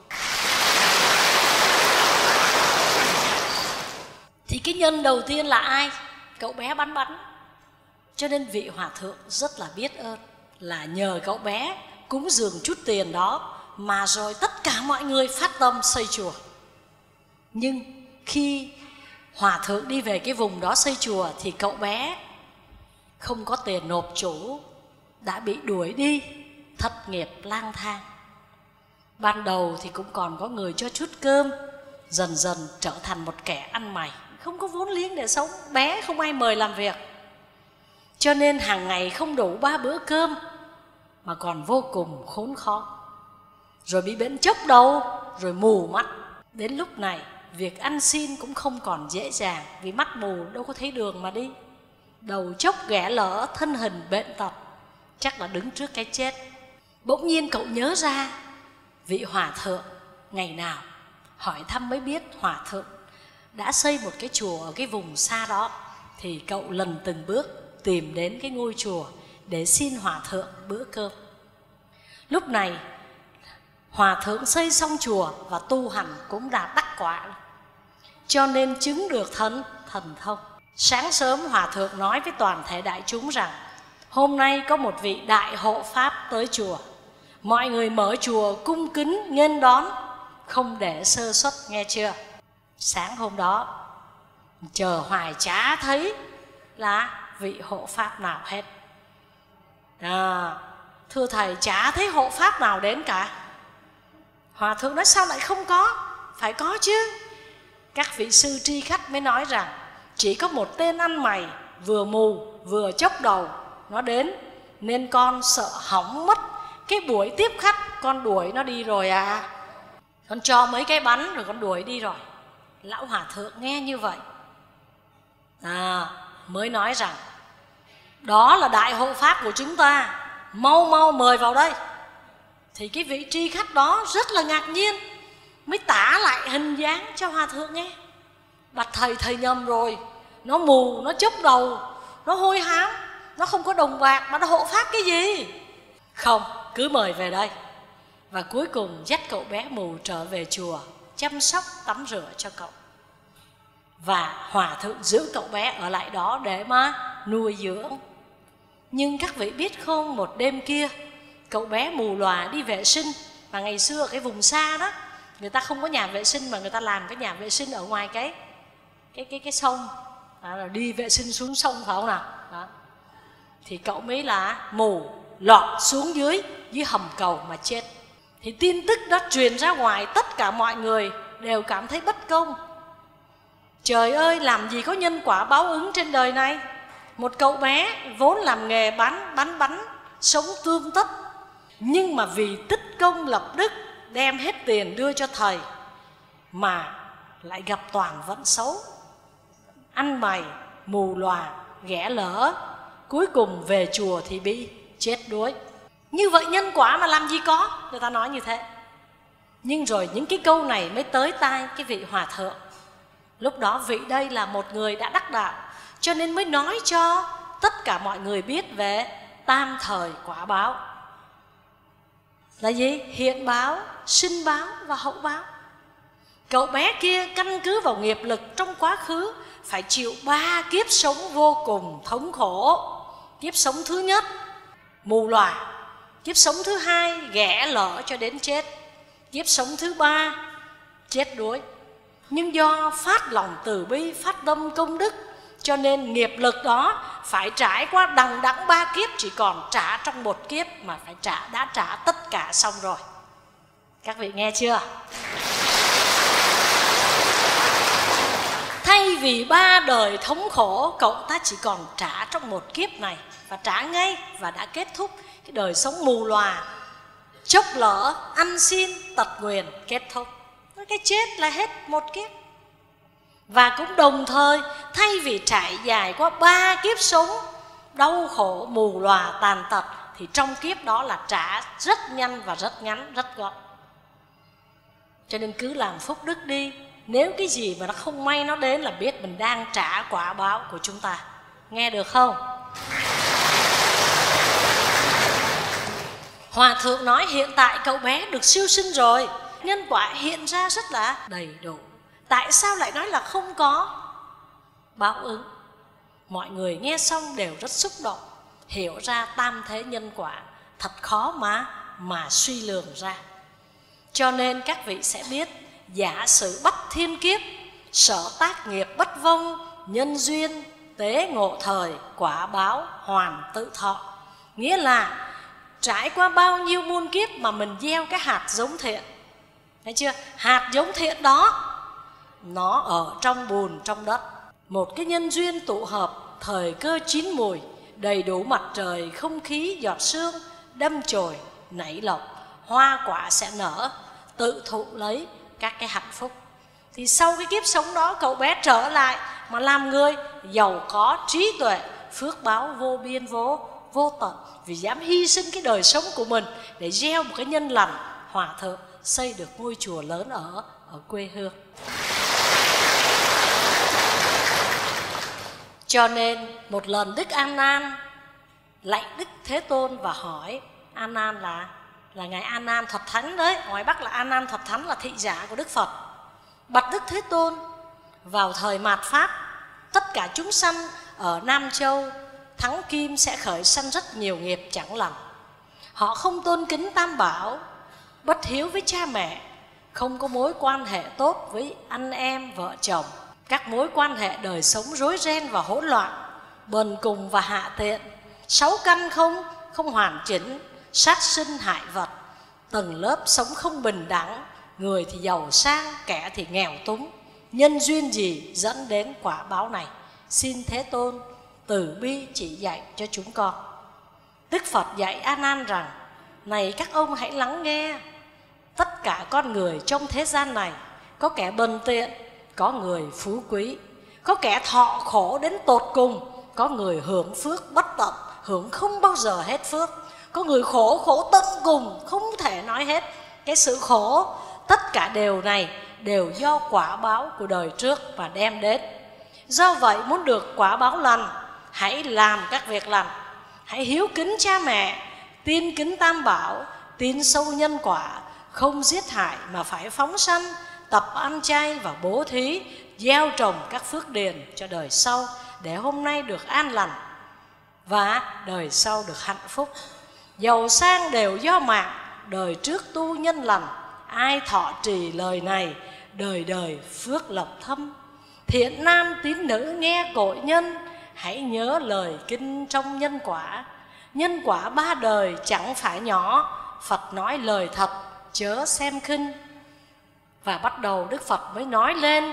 Thì cái nhân đầu tiên là ai? Cậu bé bán bánh. Cho nên vị hòa thượng rất là biết ơn, là nhờ cậu bé cúng dường chút tiền đó mà rồi tất cả mọi người phát tâm xây chùa. Nhưng khi hòa thượng đi về cái vùng đó xây chùa thì cậu bé không có tiền nộp chủ, đã bị đuổi đi, thất nghiệp lang thang. Ban đầu thì cũng còn có người cho chút cơm, dần dần trở thành một kẻ ăn mày, không có vốn liếng để sống, bé không ai mời làm việc. Cho nên hàng ngày không đủ ba bữa cơm mà còn vô cùng khốn khó. Rồi bị bệnh chốc đầu, rồi mù mắt. Đến lúc này việc ăn xin cũng không còn dễ dàng, vì mắt mù đâu có thấy đường mà đi. Đầu chốc ghẻ lỡ, thân hình bệnh tật, chắc là đứng trước cái chết. Bỗng nhiên cậu nhớ ra vị hòa thượng ngày nào, hỏi thăm mới biết hòa thượng đã xây một cái chùa ở cái vùng xa đó. Thì cậu lần từng bước tìm đến cái ngôi chùa để xin hòa thượng bữa cơm. Lúc này hòa thượng xây xong chùa và tu hành cũng đã đắc quả, cho nên chứng được thần thần thông. Sáng sớm hòa thượng nói với toàn thể đại chúng rằng hôm nay có một vị đại hộ pháp tới chùa, mọi người mở chùa cung kính nghênh đón, không để sơ suất, nghe chưa? Sáng hôm đó chờ hoài chả thấy là vị hộ pháp nào hết. À, thưa thầy, chả thấy hộ pháp nào đến cả. Hòa thượng nói sao lại không có? Phải có chứ. Các vị sư tri khách mới nói rằng chỉ có một tên ăn mày vừa mù vừa chốc đầu nó đến, nên con sợ hỏng mất cái buổi tiếp khách, con đuổi nó đi rồi à. Con cho mấy cái bánh rồi con đuổi đi rồi. Lão hòa thượng nghe như vậy à, mới nói rằng đó là đại hộ pháp của chúng ta, mau mau mời vào đây. Thì cái vị tri khách đó rất là ngạc nhiên, mới tả lại hình dáng cho hòa thượng nghe. Bạch thầy, thầy nhầm rồi, nó mù, nó chốc đầu, nó hôi hám, nó không có đồng bạc mà nó hộ pháp cái gì. Không, cứ mời về đây. Và cuối cùng dắt cậu bé mù trở về chùa, chăm sóc tắm rửa cho cậu. Và hòa thượng giữ cậu bé ở lại đó để mà nuôi dưỡng. Nhưng các vị biết không, một đêm kia cậu bé mù lòa đi vệ sinh. Và ngày xưa ở cái vùng xa đó, người ta không có nhà vệ sinh mà người ta làm cái nhà vệ sinh ở ngoài cái cái cái cái sông. Đó là đi vệ sinh xuống sông phải không nào? Đó. Thì cậu mới là mù lọt xuống dưới dưới hầm cầu mà chết. Thì tin tức đó truyền ra ngoài, tất cả mọi người đều cảm thấy bất công. Trời ơi, làm gì có nhân quả báo ứng trên đời này. Một cậu bé vốn làm nghề bán bán bánh, sống tươm tất, nhưng mà vì tích công lập đức, đem hết tiền đưa cho thầy, mà lại gặp toàn vận xấu, ăn mày, mù lòa, ghẻ lỡ, cuối cùng về chùa thì bị chết đuối. Như vậy nhân quả mà làm gì có, người ta nói như thế. Nhưng rồi những cái câu này mới tới tai cái vị hòa thượng. Lúc đó vị đây là một người đã đắc đạo, cho nên mới nói cho tất cả mọi người biết về tam thời quả báo. Là gì? Hiện báo, sinh báo và hậu báo. Cậu bé kia căn cứ vào nghiệp lực trong quá khứ phải chịu ba kiếp sống vô cùng thống khổ. Kiếp sống thứ nhất, mù lòa. Kiếp sống thứ hai, ghẻ lở cho đến chết. Kiếp sống thứ ba, chết đuối. Nhưng do phát lòng từ bi, phát tâm công đức, cho nên nghiệp lực đó phải trải qua đằng đẵng ba kiếp, chỉ còn trả trong một kiếp mà phải trả, đã trả tất cả xong rồi. Các vị nghe chưa? Thay vì ba đời thống khổ, cậu ta chỉ còn trả trong một kiếp này, và trả ngay, và đã kết thúc cái đời sống mù lòa, chốc lỡ, ăn xin, tật nguyền, kết thúc. Cái chết là hết một kiếp. Và cũng đồng thời, thay vì trải dài qua ba kiếp sống đau khổ, mù lòa, tàn tật, thì trong kiếp đó là trả rất nhanh và rất ngắn, rất gọn. Cho nên cứ làm phúc đức đi. Nếu cái gì mà nó không may nó đến là biết mình đang trả quả báo của chúng ta. Nghe được không? Hòa thượng nói hiện tại cậu bé được siêu sinh rồi, nhân quả hiện ra rất là đầy đủ. Tại sao lại nói là không có báo ứng? Mọi người nghe xong đều rất xúc động, hiểu ra tam thế nhân quả thật khó mà mà suy lường ra. Cho nên các vị sẽ biết, giả sử bắt thiên kiếp, sở tác nghiệp bất vong, nhân duyên tế ngộ thời, quả báo hoàn tự thọ. Nghĩa là trải qua bao nhiêu muôn kiếp mà mình gieo cái hạt giống thiện. Thấy chưa? Hạt giống thiện đó nó ở trong bùn, trong đất. Một cái nhân duyên tụ hợp, thời cơ chín mùi, đầy đủ mặt trời, không khí, giọt sương, đâm chồi, nảy lộc, hoa quả sẽ nở, tự thụ lấy các cái hạnh phúc. Thì sau cái kiếp sống đó, cậu bé trở lại mà làm người giàu có, trí tuệ, phước báo vô biên vô vô tận, vì dám hy sinh cái đời sống của mình để gieo một cái nhân lành. Hòa thượng xây được ngôi chùa lớn ở ở quê hương. Cho nên một lần Đức A Nan lạy Đức Thế Tôn và hỏi, A Nan là là ngài A Nan Thuật Thánh đấy, ngoài Bắc là A Nan Thuật Thánh, là thị giả của Đức Phật. Bạch Đức Thế Tôn, vào thời mạt Pháp, tất cả chúng sanh ở Nam Châu Thắng Kim sẽ khởi sanh rất nhiều nghiệp chẳng lành. Họ không tôn kính Tam Bảo, bất hiếu với cha mẹ, không có mối quan hệ tốt với anh em, vợ chồng. Các mối quan hệ đời sống rối ren và hỗn loạn, bần cùng và hạ tiện, sáu căn không không hoàn chỉnh, sát sinh hại vật, tầng lớp sống không bình đẳng, người thì giàu sang, kẻ thì nghèo túng. Nhân duyên gì dẫn đến quả báo này? Xin Thế Tôn từ bi chỉ dạy cho chúng con. Đức Phật dạy A Nan rằng, này các ông hãy lắng nghe. Tất cả con người trong thế gian này, có kẻ bần tiện, có người phú quý, có kẻ thọ khổ đến tột cùng, có người hưởng phước bất tận, hưởng không bao giờ hết phước, có người khổ khổ tận cùng, không thể nói hết cái sự khổ. Tất cả điều này đều do quả báo của đời trước mà đem đến. Do vậy muốn được quả báo lành, hãy làm các việc lành, hãy hiếu kính cha mẹ, tin kính Tam Bảo, tin sâu nhân quả, không giết hại mà phải phóng sanh, tập ăn chay và bố thí, gieo trồng các phước điền cho đời sau, để hôm nay được an lành và đời sau được hạnh phúc. Giàu sang đều do mạng, đời trước tu nhân lành, ai thọ trì lời này, đời đời phước lộc thâm. Thiện nam tín nữ nghe cội nhân, hãy nhớ lời kinh trong nhân quả. Nhân quả ba đời chẳng phải nhỏ, Phật nói lời thật chớ xem khinh. Và bắt đầu Đức Phật mới nói lên,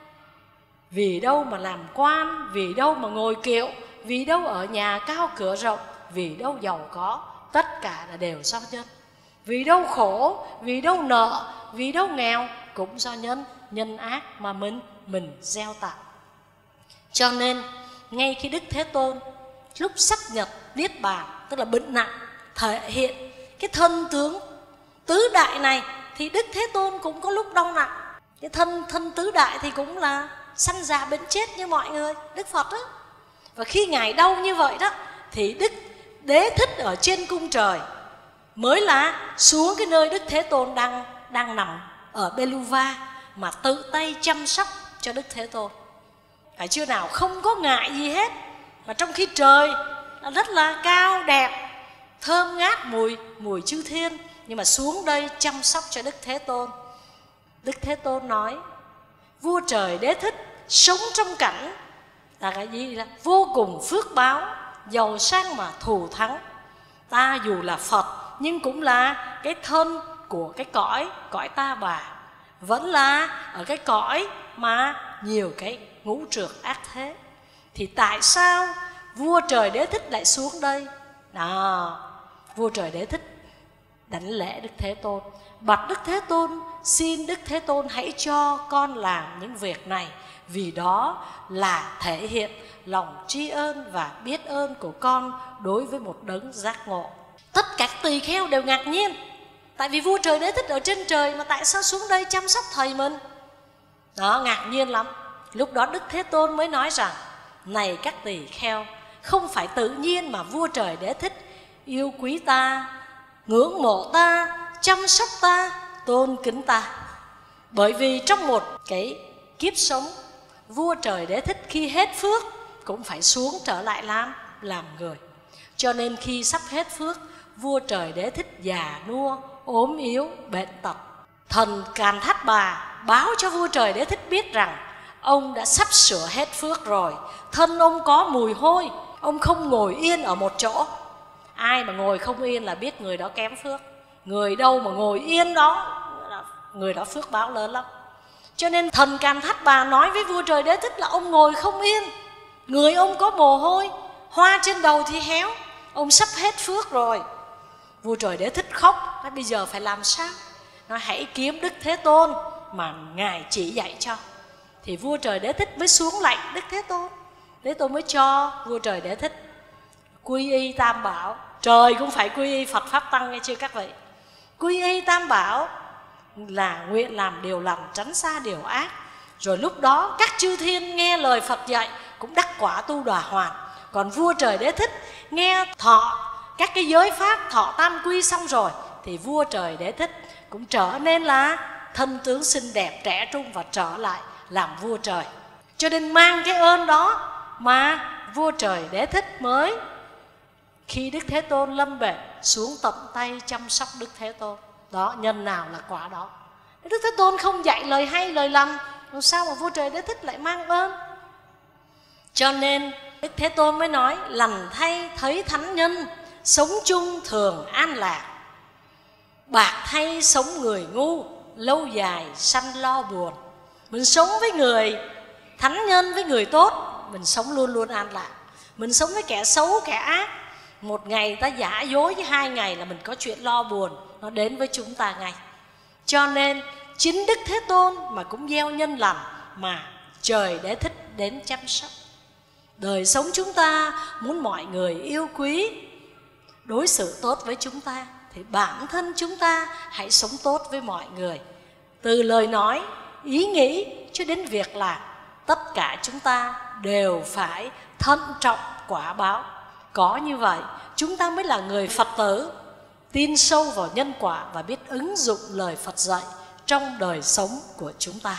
vì đâu mà làm quan, vì đâu mà ngồi kiệu, vì đâu ở nhà cao cửa rộng, vì đâu giàu có, tất cả là đều do nhân. Vì đâu khổ, vì đâu nợ, vì đâu nghèo, cũng do nhân, nhân ác mà mình mình gieo tạo. Cho nên ngay khi Đức Thế Tôn lúc sắp nhật niết bàn, tức là bệnh nặng, thể hiện cái thân tướng tứ đại này, thì Đức Thế Tôn cũng có lúc đau nặng. Cái thân thân tứ đại thì cũng là sanh già bệnh chết như mọi người, Đức Phật đó. Và khi Ngài đau như vậy đó, thì Đức Đế Thích ở trên cung trời mới là xuống cái nơi Đức Thế Tôn đang đang nằm ở Beluva mà tự tay chăm sóc cho Đức Thế Tôn. Phải chưa nào? Không có ngại gì hết. Mà trong khi trời là rất là cao đẹp, thơm ngát mùi mùi chư thiên, nhưng mà xuống đây chăm sóc cho Đức Thế Tôn. Đức Thế Tôn nói vua trời Đế Thích sống trong cảnh là cái gì? Là vô cùng phước báo, giàu sang mà thù thắng. Ta dù là Phật nhưng cũng là cái thân của cái cõi cõi ta bà, vẫn là ở cái cõi mà nhiều cái ngũ trược ác thế. Thì tại sao vua trời Đế Thích lại xuống đây? Đó, vua trời Đế Thích đảnh lễ Đức Thế Tôn, bạch Đức Thế Tôn, xin Đức Thế Tôn hãy cho con làm những việc này, vì đó là thể hiện lòng tri ân và biết ơn của con đối với một đấng giác ngộ. Tất cả tỳ kheo đều ngạc nhiên, tại vì vua trời Đế Thích ở trên trời mà tại sao xuống đây chăm sóc thầy mình? Đó, ngạc nhiên lắm. Lúc đó Đức Thế Tôn mới nói rằng này các tỳ kheo, không phải tự nhiên mà vua trời Đế Thích yêu quý ta, ngưỡng mộ ta, chăm sóc ta, tôn kính ta. Bởi vì trong một cái kiếp sống, vua trời Đế Thích khi hết phước cũng phải xuống trở lại làm làm người. Cho nên khi sắp hết phước, vua trời Đế Thích già nua, ốm yếu, bệnh tật. Thần Càn Thát Bà báo cho vua trời Đế Thích biết rằng ông đã sắp sửa hết phước rồi. Thân ông có mùi hôi, ông không ngồi yên ở một chỗ. Ai mà ngồi không yên là biết người đó kém phước. Người đâu mà ngồi yên đó, người đó phước báo lớn lắm. Cho nên thần Càn Thát Bà nói với vua trời Đế Thích là ông ngồi không yên, người ông có mồ hôi, hoa trên đầu thì héo, ông sắp hết phước rồi. Vua trời Đế Thích khóc, nói bây giờ phải làm sao? Nói hãy kiếm Đức Thế Tôn mà Ngài chỉ dạy cho. Thì vua trời Đế Thích mới xuống lạy Đức Thế Tôn. Thế Tôn mới cho vua trời Đế Thích quy y Tam Bảo. Trời cũng phải quy y Phật Pháp Tăng nghe chưa các vị? Quy y Tam Bảo là nguyện làm điều lành, tránh xa điều ác. Rồi lúc đó các chư thiên nghe lời Phật dạy cũng đắc quả tu đọa hoàn. Còn vua trời Đế Thích nghe thọ các cái giới pháp, thọ tam quy xong rồi, thì vua trời Đế Thích cũng trở nên là thân tướng xinh đẹp, trẻ trung và trở lại làm vua trời. Cho nên mang cái ơn đó mà vua trời Đế Thích mới khi Đức Thế Tôn lâm bệnh xuống tận tay chăm sóc Đức Thế Tôn. Đó, nhân nào là quả đó. Đức Thế Tôn không dạy lời hay lời lành, làm sao mà vua trời Đế Thích lại mang ơn? Cho nên Đức Thế Tôn mới nói lành thay thấy thánh nhân, sống chung thường an lạc. Bạc thay sống người ngu, lâu dài sanh lo buồn. Mình sống với người thánh nhân, với người tốt, mình sống luôn luôn an lạc. Mình sống với kẻ xấu, kẻ ác, một ngày ta giả dối với hai ngày là mình có chuyện lo buồn, nó đến với chúng ta ngay. Cho nên chính Đức Thế Tôn mà cũng gieo nhân lành mà trời Đế Thích đến chăm sóc. Đời sống chúng ta muốn mọi người yêu quý, đối xử tốt với chúng ta, thì bản thân chúng ta hãy sống tốt với mọi người. Từ lời nói, ý nghĩ cho đến việc làm, tất cả chúng ta đều phải thận trọng quả báo. Có như vậy chúng ta mới là người Phật tử, tin sâu vào nhân quả và biết ứng dụng lời Phật dạy trong đời sống của chúng ta.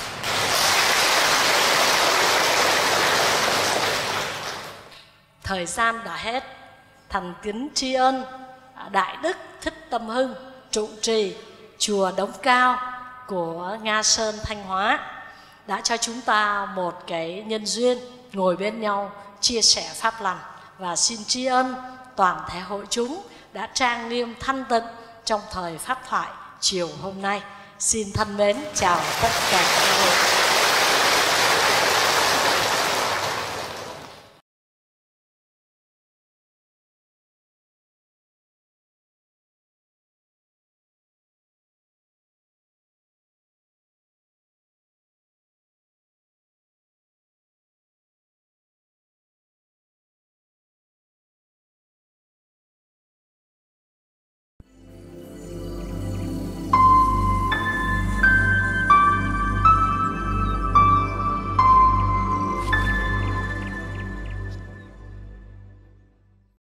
Thời gian đã hết. Thành kính tri ân Đại Đức Thích Tâm Hưng, trụ trì chùa Đống Cao của Nga Sơn, Thanh Hóa, đã cho chúng ta một cái nhân duyên ngồi bên nhau chia sẻ pháp lành. Và xin tri ân toàn thể hội chúng đã trang nghiêm thanh tịnh trong thời pháp thoại chiều hôm nay. Xin thân mến chào tất cả các vị.